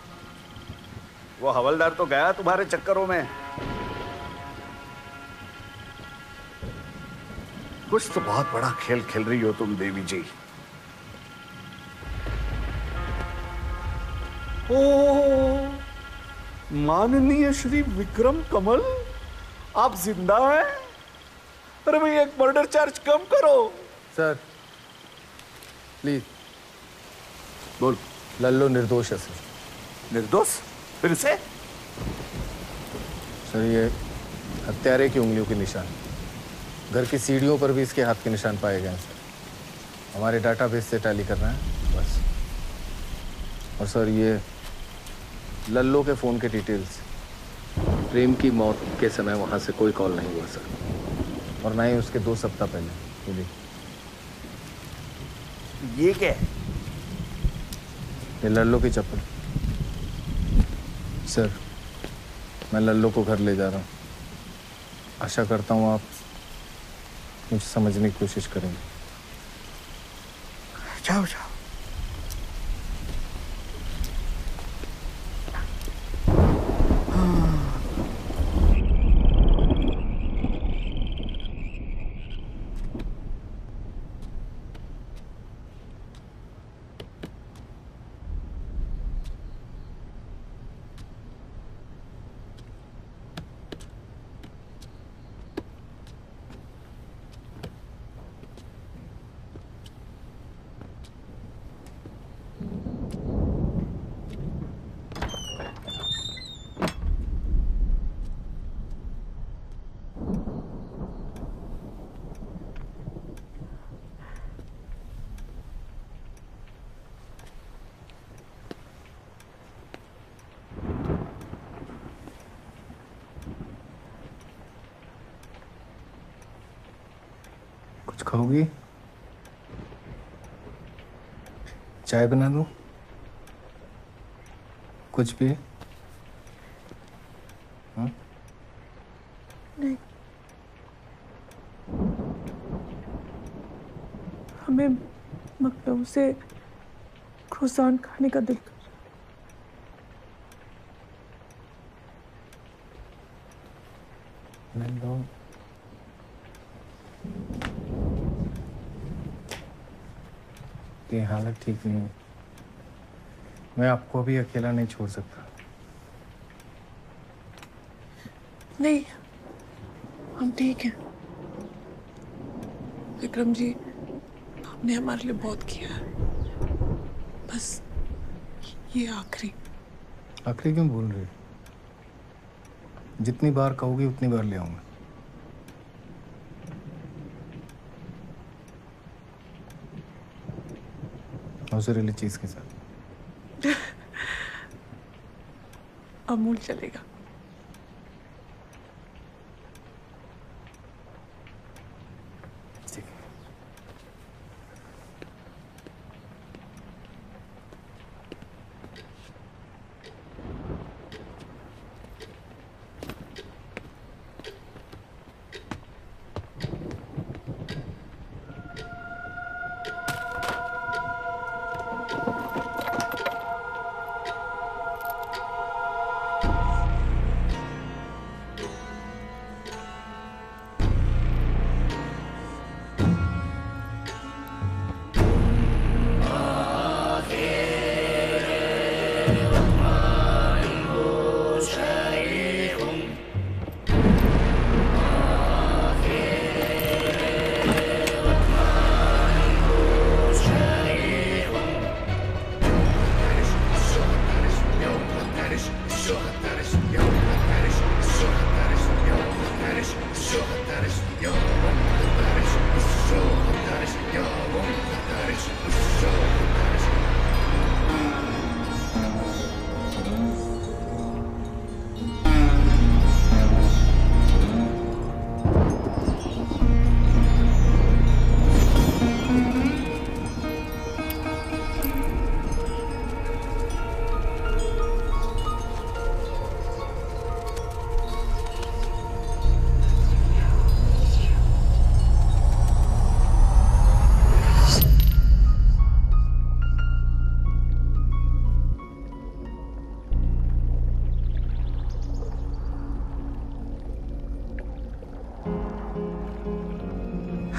Speaker 10: वो हवलदार तो गया तुम्हारे चक्करों में। कुछ तो बहुत बड़ा खेल खेल रही हो तुम देवी जी। ओ, माननीय श्री विक्रम कमल, आप जिंदा हैं? अरे भाई एक मर्डर चार्ज कम करो।
Speaker 13: सर प्लीज
Speaker 10: बोल।
Speaker 13: लल्लो निर्दोष है सर।
Speaker 10: निर्दोष? फिर से?
Speaker 13: सर ये हत्यारे की उंगलियों के निशान, घर की सीढ़ियों पर भी इसके हाथ के निशान पाए गए हैं सर। हमारे डाटाबेस से टैली कर रहे हैं बस। और सर ये लल्लो के फ़ोन के डिटेल्स, प्रेम की मौत के समय वहाँ से कोई कॉल नहीं हुआ सर, और ना ही उसके दो सप्ताह पहले। बोलिए
Speaker 10: ये क्या है?
Speaker 13: ये लल्लो की चप्पल। सर मैं लल्लो को घर ले जा रहा हूँ। आशा करता हूँ आप मुझे समझने की कोशिश करेंगे।
Speaker 10: जाओ जाओ।
Speaker 13: कुछ खाओगी? चाय बना दूं? कुछ भी? हाँ?
Speaker 14: नहीं, हमें मखनऊ से क्रोसान खाने का दिल कर रहा है।
Speaker 13: नहीं दो। ये हालत ठीक नहीं है। मैं आपको अभी अकेला नहीं छोड़ सकता।
Speaker 14: नहीं, हम ठीक हैं। विक्रम जी, आपने हमारे लिए बहुत किया है। बस ये आखिरी।
Speaker 13: आखिरी क्यों बोल रहे? जितनी बार कहोगे उतनी बार ले आऊंगा। मोज़रेला चीज के साथ।
Speaker 14: अमूल चलेगा।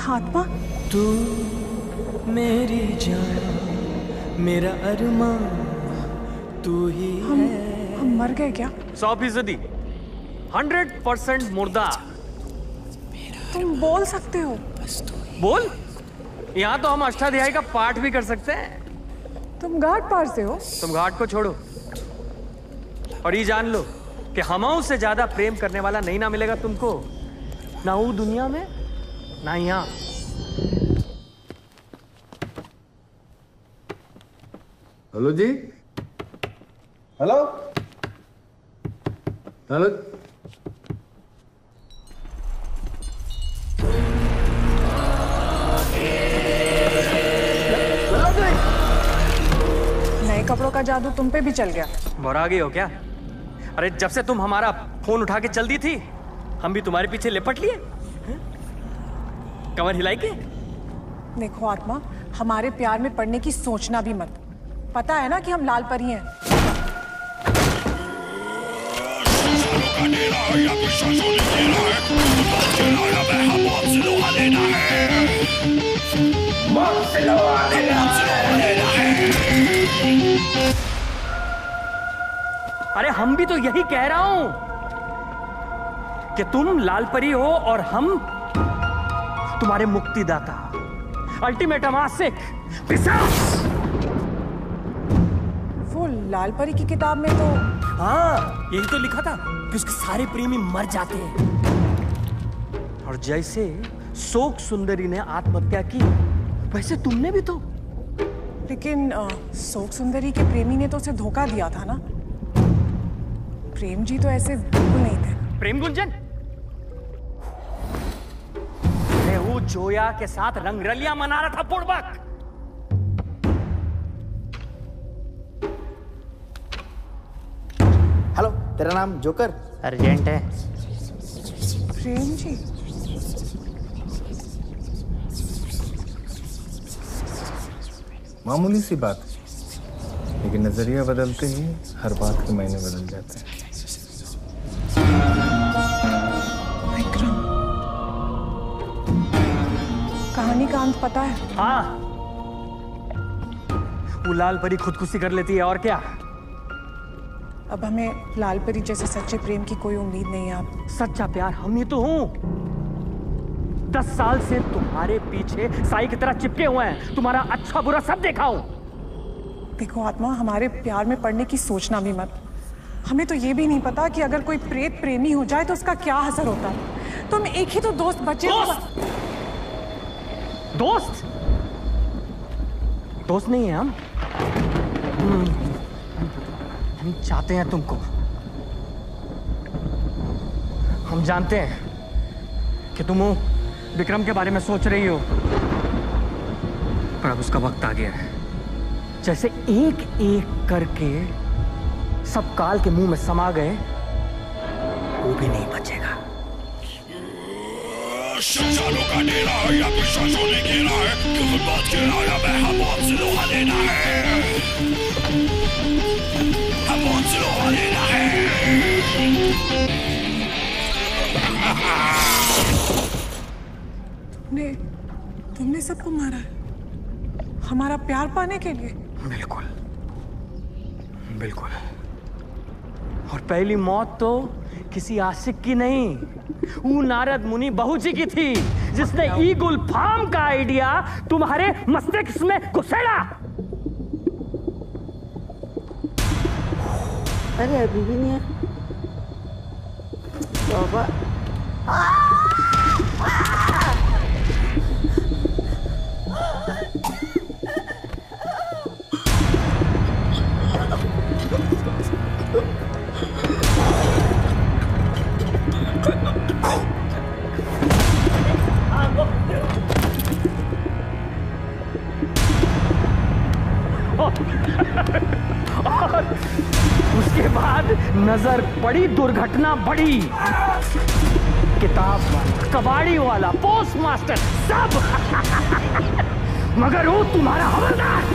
Speaker 14: आत्मा,
Speaker 3: तू मेरी जान, मेरा अरमान तू ही
Speaker 14: हम,
Speaker 3: है।
Speaker 14: हम मर गए क्या?
Speaker 3: सौ फीसदी, हंड्रेड परसेंट मुर्दा।
Speaker 14: तुम बोल सकते हो?
Speaker 3: बोल, यहाँ तो हम अष्टाध्यायी का पाठ भी कर सकते हैं।
Speaker 14: तुम घाट पार से हो?
Speaker 3: तुम घाट को छोड़ो और ये जान लो कि हमाऊ से ज्यादा प्रेम करने वाला नहीं ना मिलेगा तुमको, ना वो दुनिया में ना यहाँ।
Speaker 13: हेलो जी। Hello hello.
Speaker 14: नए कपड़ों का जादू तुम पे भी चल गया?
Speaker 3: भरा गई हो क्या? अरे जब से तुम हमारा फोन उठा के चल दी थी, हम भी तुम्हारे पीछे लिपट लिए। कमर हिलाई के।
Speaker 14: देखो आत्मा, हमारे प्यार में पड़ने की सोचना भी मत। पता है ना कि हम लाल परी हैं।
Speaker 3: अरे हम भी तो यही कह रहा हूं कि तुम लाल परी हो और हम तुम्हारे मुक्तिदाता, अल्टीमेट अमासिक पिशाच।
Speaker 14: वो लाल परी की किताब में तो
Speaker 3: हाँ, यही तो लिखा था कि उसके सारे प्रेमी मर जाते हैं। और जैसे शोक सुंदरी ने आत्महत्या की, वैसे तुमने भी तो।
Speaker 14: लेकिन शोक सुंदरी के प्रेमी ने तो उसे धोखा दिया था ना। प्रेम जी तो ऐसे बिल्कुल नहीं थे।
Speaker 3: प्रेम गुंजन रेहू जोया के साथ रंगरलिया मना रहा था बुड़बक।
Speaker 12: हेलो, तेरा नाम जोकर?
Speaker 20: अर्जेंट है।
Speaker 14: प्रेम जी,
Speaker 13: मामूली सी बात, लेकिन नजरिया बदलते ही हर बात के मायने बदल जाते हैं।
Speaker 14: विक्रम, कहानी का अंत पता है?
Speaker 3: हाँ, वो लाल परी खुदकुशी कर लेती है और क्या।
Speaker 14: अब हमें लाल परी जैसे सच्चे प्रेम की कोई उम्मीद नहीं है। आप
Speaker 3: सच्चा प्यार हम ही तो हूं। दस साल से तुम्हारे पीछे साई की तरह चिपके हुए हैं, तुम्हारा अच्छा बुरा सब देखा हूं।
Speaker 14: देखो आत्मा, हमारे प्यार में पड़ने की सोचना भी मत। हमें तो ये भी नहीं पता कि अगर कोई प्रेत प्रेमी हो जाए तो उसका क्या असर होता है। तुम एक ही तो दोस्त बचे।
Speaker 3: दोस्त? दोस्त दोस्त नहीं है हम। हम चाहते हैं तुमको। हम जानते हैं कि तुम विक्रम के बारे में सोच रही हो, पर अब उसका वक्त आ गया है। जैसे एक एक करके सब काल के मुंह में समा गए, वो भी नहीं बचेगा।
Speaker 18: शमशानों का डेरा है या फिर शासों ने घेरा है, क्यों बात घेरा या मैं हम से लोहा लेना है, हम से लोहा लेना है।
Speaker 14: तुमने तुमने सबको मारा है हमारा प्यार पाने के लिए?
Speaker 3: बिल्कुल बिल्कुल। और पहली मौत तो किसी आशिक की नहीं, वो नारद मुनि बहू जी की थी, जिसने ईगुल फार्म का आइडिया तुम्हारे मस्तिष्क में घुसेड़ा।
Speaker 2: अरे अभी भी नहीं है। बाबा
Speaker 3: और उसके बाद नजर पड़ी, दुर्घटना बढ़ी। किताब वाला, कबाड़ी वाला, पोस्ट मास्टर सब मगर वो तुम्हारा हवलदार।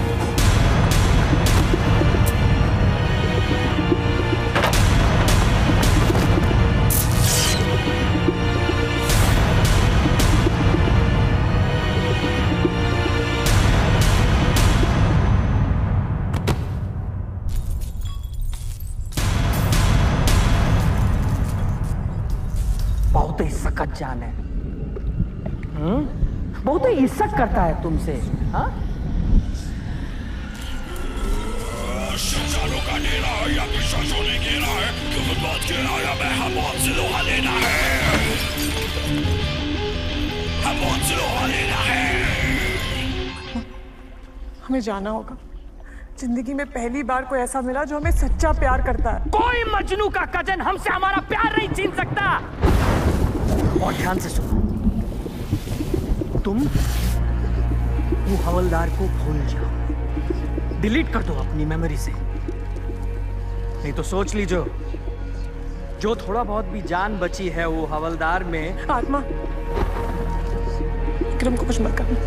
Speaker 6: सकत जान है। हम्म? बहुत ही इज्जत करता है तुमसे। हाँ?
Speaker 18: का डेरा है या पिशाचों ने घेरा है, क्यों बात घेरा या मैं हम से लोहा लेना है, हम से लोहा लेना है।
Speaker 14: हमें जाना होगा। जिंदगी में पहली बार कोई ऐसा मिला जो हमें सच्चा प्यार करता है।
Speaker 16: कोई मजनू का कजन हमसे हमारा प्यार नहीं छीन सकता।
Speaker 6: और ध्यान से सुनो, तुम वो हवलदार को भूल जाओ, डिलीट कर दो अपनी मेमोरी से। नहीं तो सोच लीजिए, जो थोड़ा बहुत भी जान बची है वो हवलदार में।
Speaker 14: आत्मा, विक्रम को कुछ मत करना।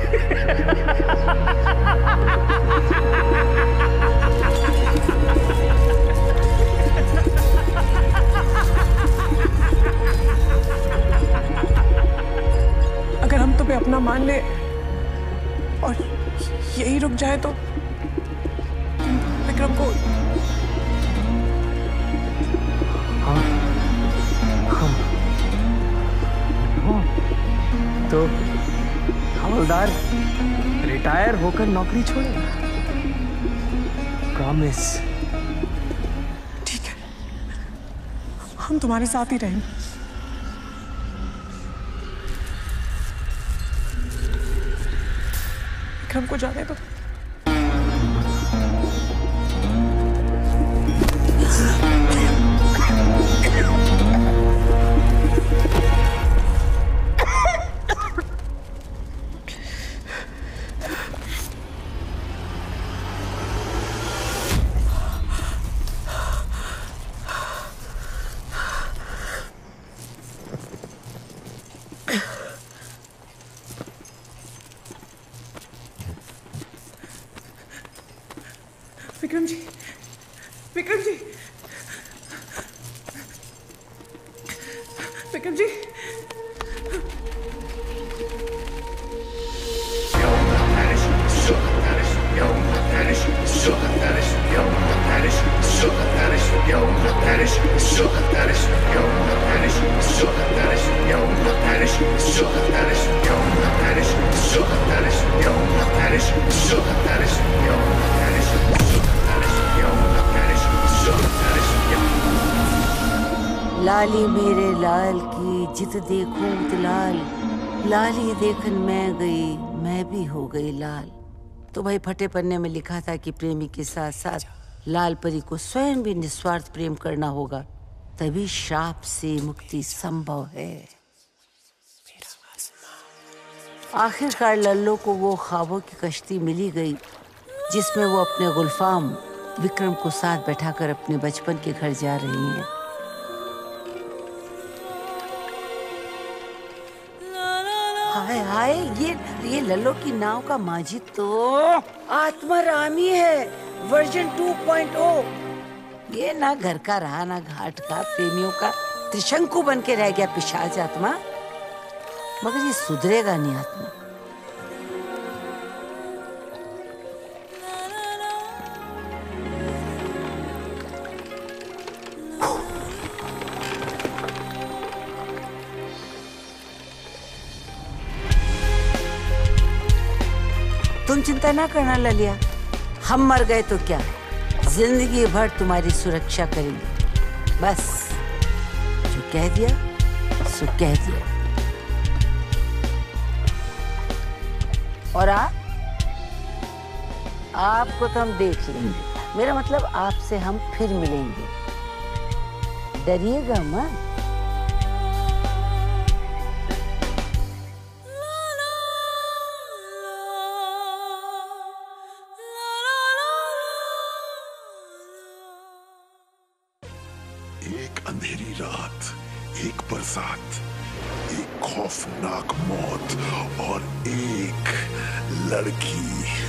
Speaker 14: अगर हम तुम्हें अपना मान ले और यही रुक जाए तो विक्रम को।
Speaker 6: हाँ, हम तो हवलदार रिटायर होकर नौकरी छोड़ेगा। प्रॉमिस।
Speaker 14: ठीक है, हम तुम्हारे साथ ही रहेंगे। विक्रम को जाने दो। विक्रम जी, विक्रम जी, विक्रम जी।
Speaker 2: लाली मेरे लाल की जित देखूं त लाल, लाली देखन मैं गई मैं भी हो गई लाल। तो भाई फटे पन्ने में लिखा था कि प्रेमी के साथ साथ लाल परी को स्वयं भी निस्वार्थ प्रेम करना होगा, तभी श्राप से मुक्ति संभव है। आखिरकार लल्लो को वो ख्वाबों की कश्ती मिली गई जिसमें वो अपने गुलफाम विक्रम को साथ बैठाकर अपने बचपन के घर जा रही हैं। हाय हाय, ये ये लल्लो की नाव का माजिद तो आत्मा रामी है, वर्जन टू पॉइंट ओ। ये ना घर का रहा ना घाट का, प्रेमियों का त्रिशंकु बन के रह गया पिशाच आत्मा। मगर ये सुधरेगा नहीं आत्मा। तुम चिंता ना करना ललिया, हम मर गए तो क्या, जिंदगी भर तुम्हारी सुरक्षा करेंगे। बस जो कह दिया सो कह दिया। और आप आपको तो हम देख लेंगे, मेरा मतलब आपसे हम फिर मिलेंगे, डरिएगा मत।
Speaker 18: एक अंधेरी रात, एक बरसात, एक खौफनाक मौत और एक लड़की।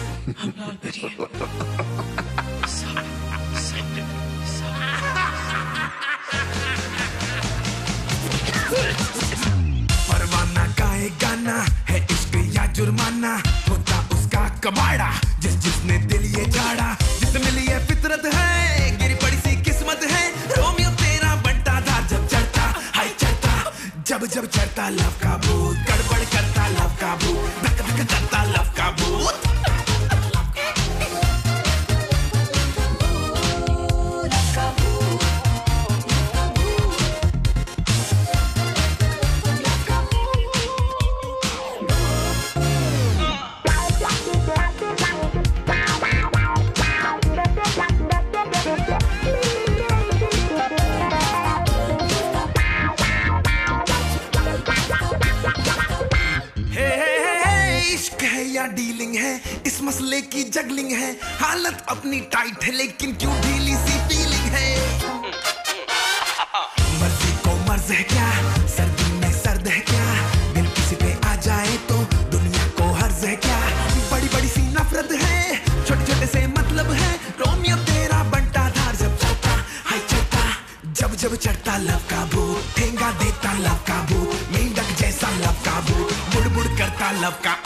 Speaker 21: परवाना गाए गाना है, इश्क या जुर्माना, होता उसका कबाड़ा जिस जिसने दिल ये जाड़ा, जिस मिली ये फितरत है, गिरी पड़ी सी किस्मत है। रोमियो तेरा बनता था जब चढ़ता, हाय चढ़ता जब जब जब चढ़ता लव का भूत, गड़बड़ करता लव का भूत, धक धक करता लव का भूत। डीलिंग है इस मसले की जगलिंग है, हालत अपनी टाइट है लेकिन क्यों ढीली सी फीलिंग है। मर्जी को मर्ज है क्या, सर्दी में सर्द है क्या, दिल किसी पे आ जाए तो दुनिया को हर्ज है क्या। बड़ी बड़ी सी नफरत है, छोटे छोटे से मतलब है, रोमियो तेरा बंटा धार जब चलता हाय चलता, जब जब चढ़ता लव का भूत, ठेंगा देता लव का भूत, मेंढक जैसा लव का भूत, बुड़ बुड़ करता लव का।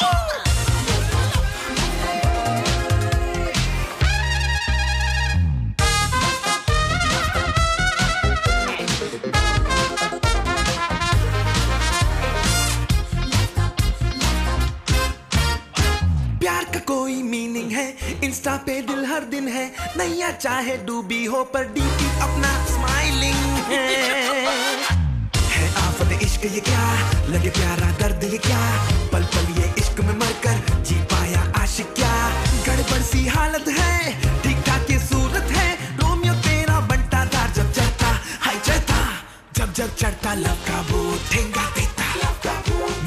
Speaker 21: प्यार का कोई मीनिंग है, इंस्टा पे दिल हर दिन है, नैया चाहे डूबी हो पर डीपी अपना स्माइलिंग है। है आफत इश्क ये क्या, लगे प्यारा दर्द ये क्या, पल पल ये इश्क में मरकर जी पाया आशिक क्या। गड़बड़ सी हालत है, ठीक ठाक ये सूरत है, रोमियो तेरा बंटा धार जब चढ़ता हाय चढ़ता, जब जब चढ़ता लव का भूत, ठेंगा देता लव का भूत,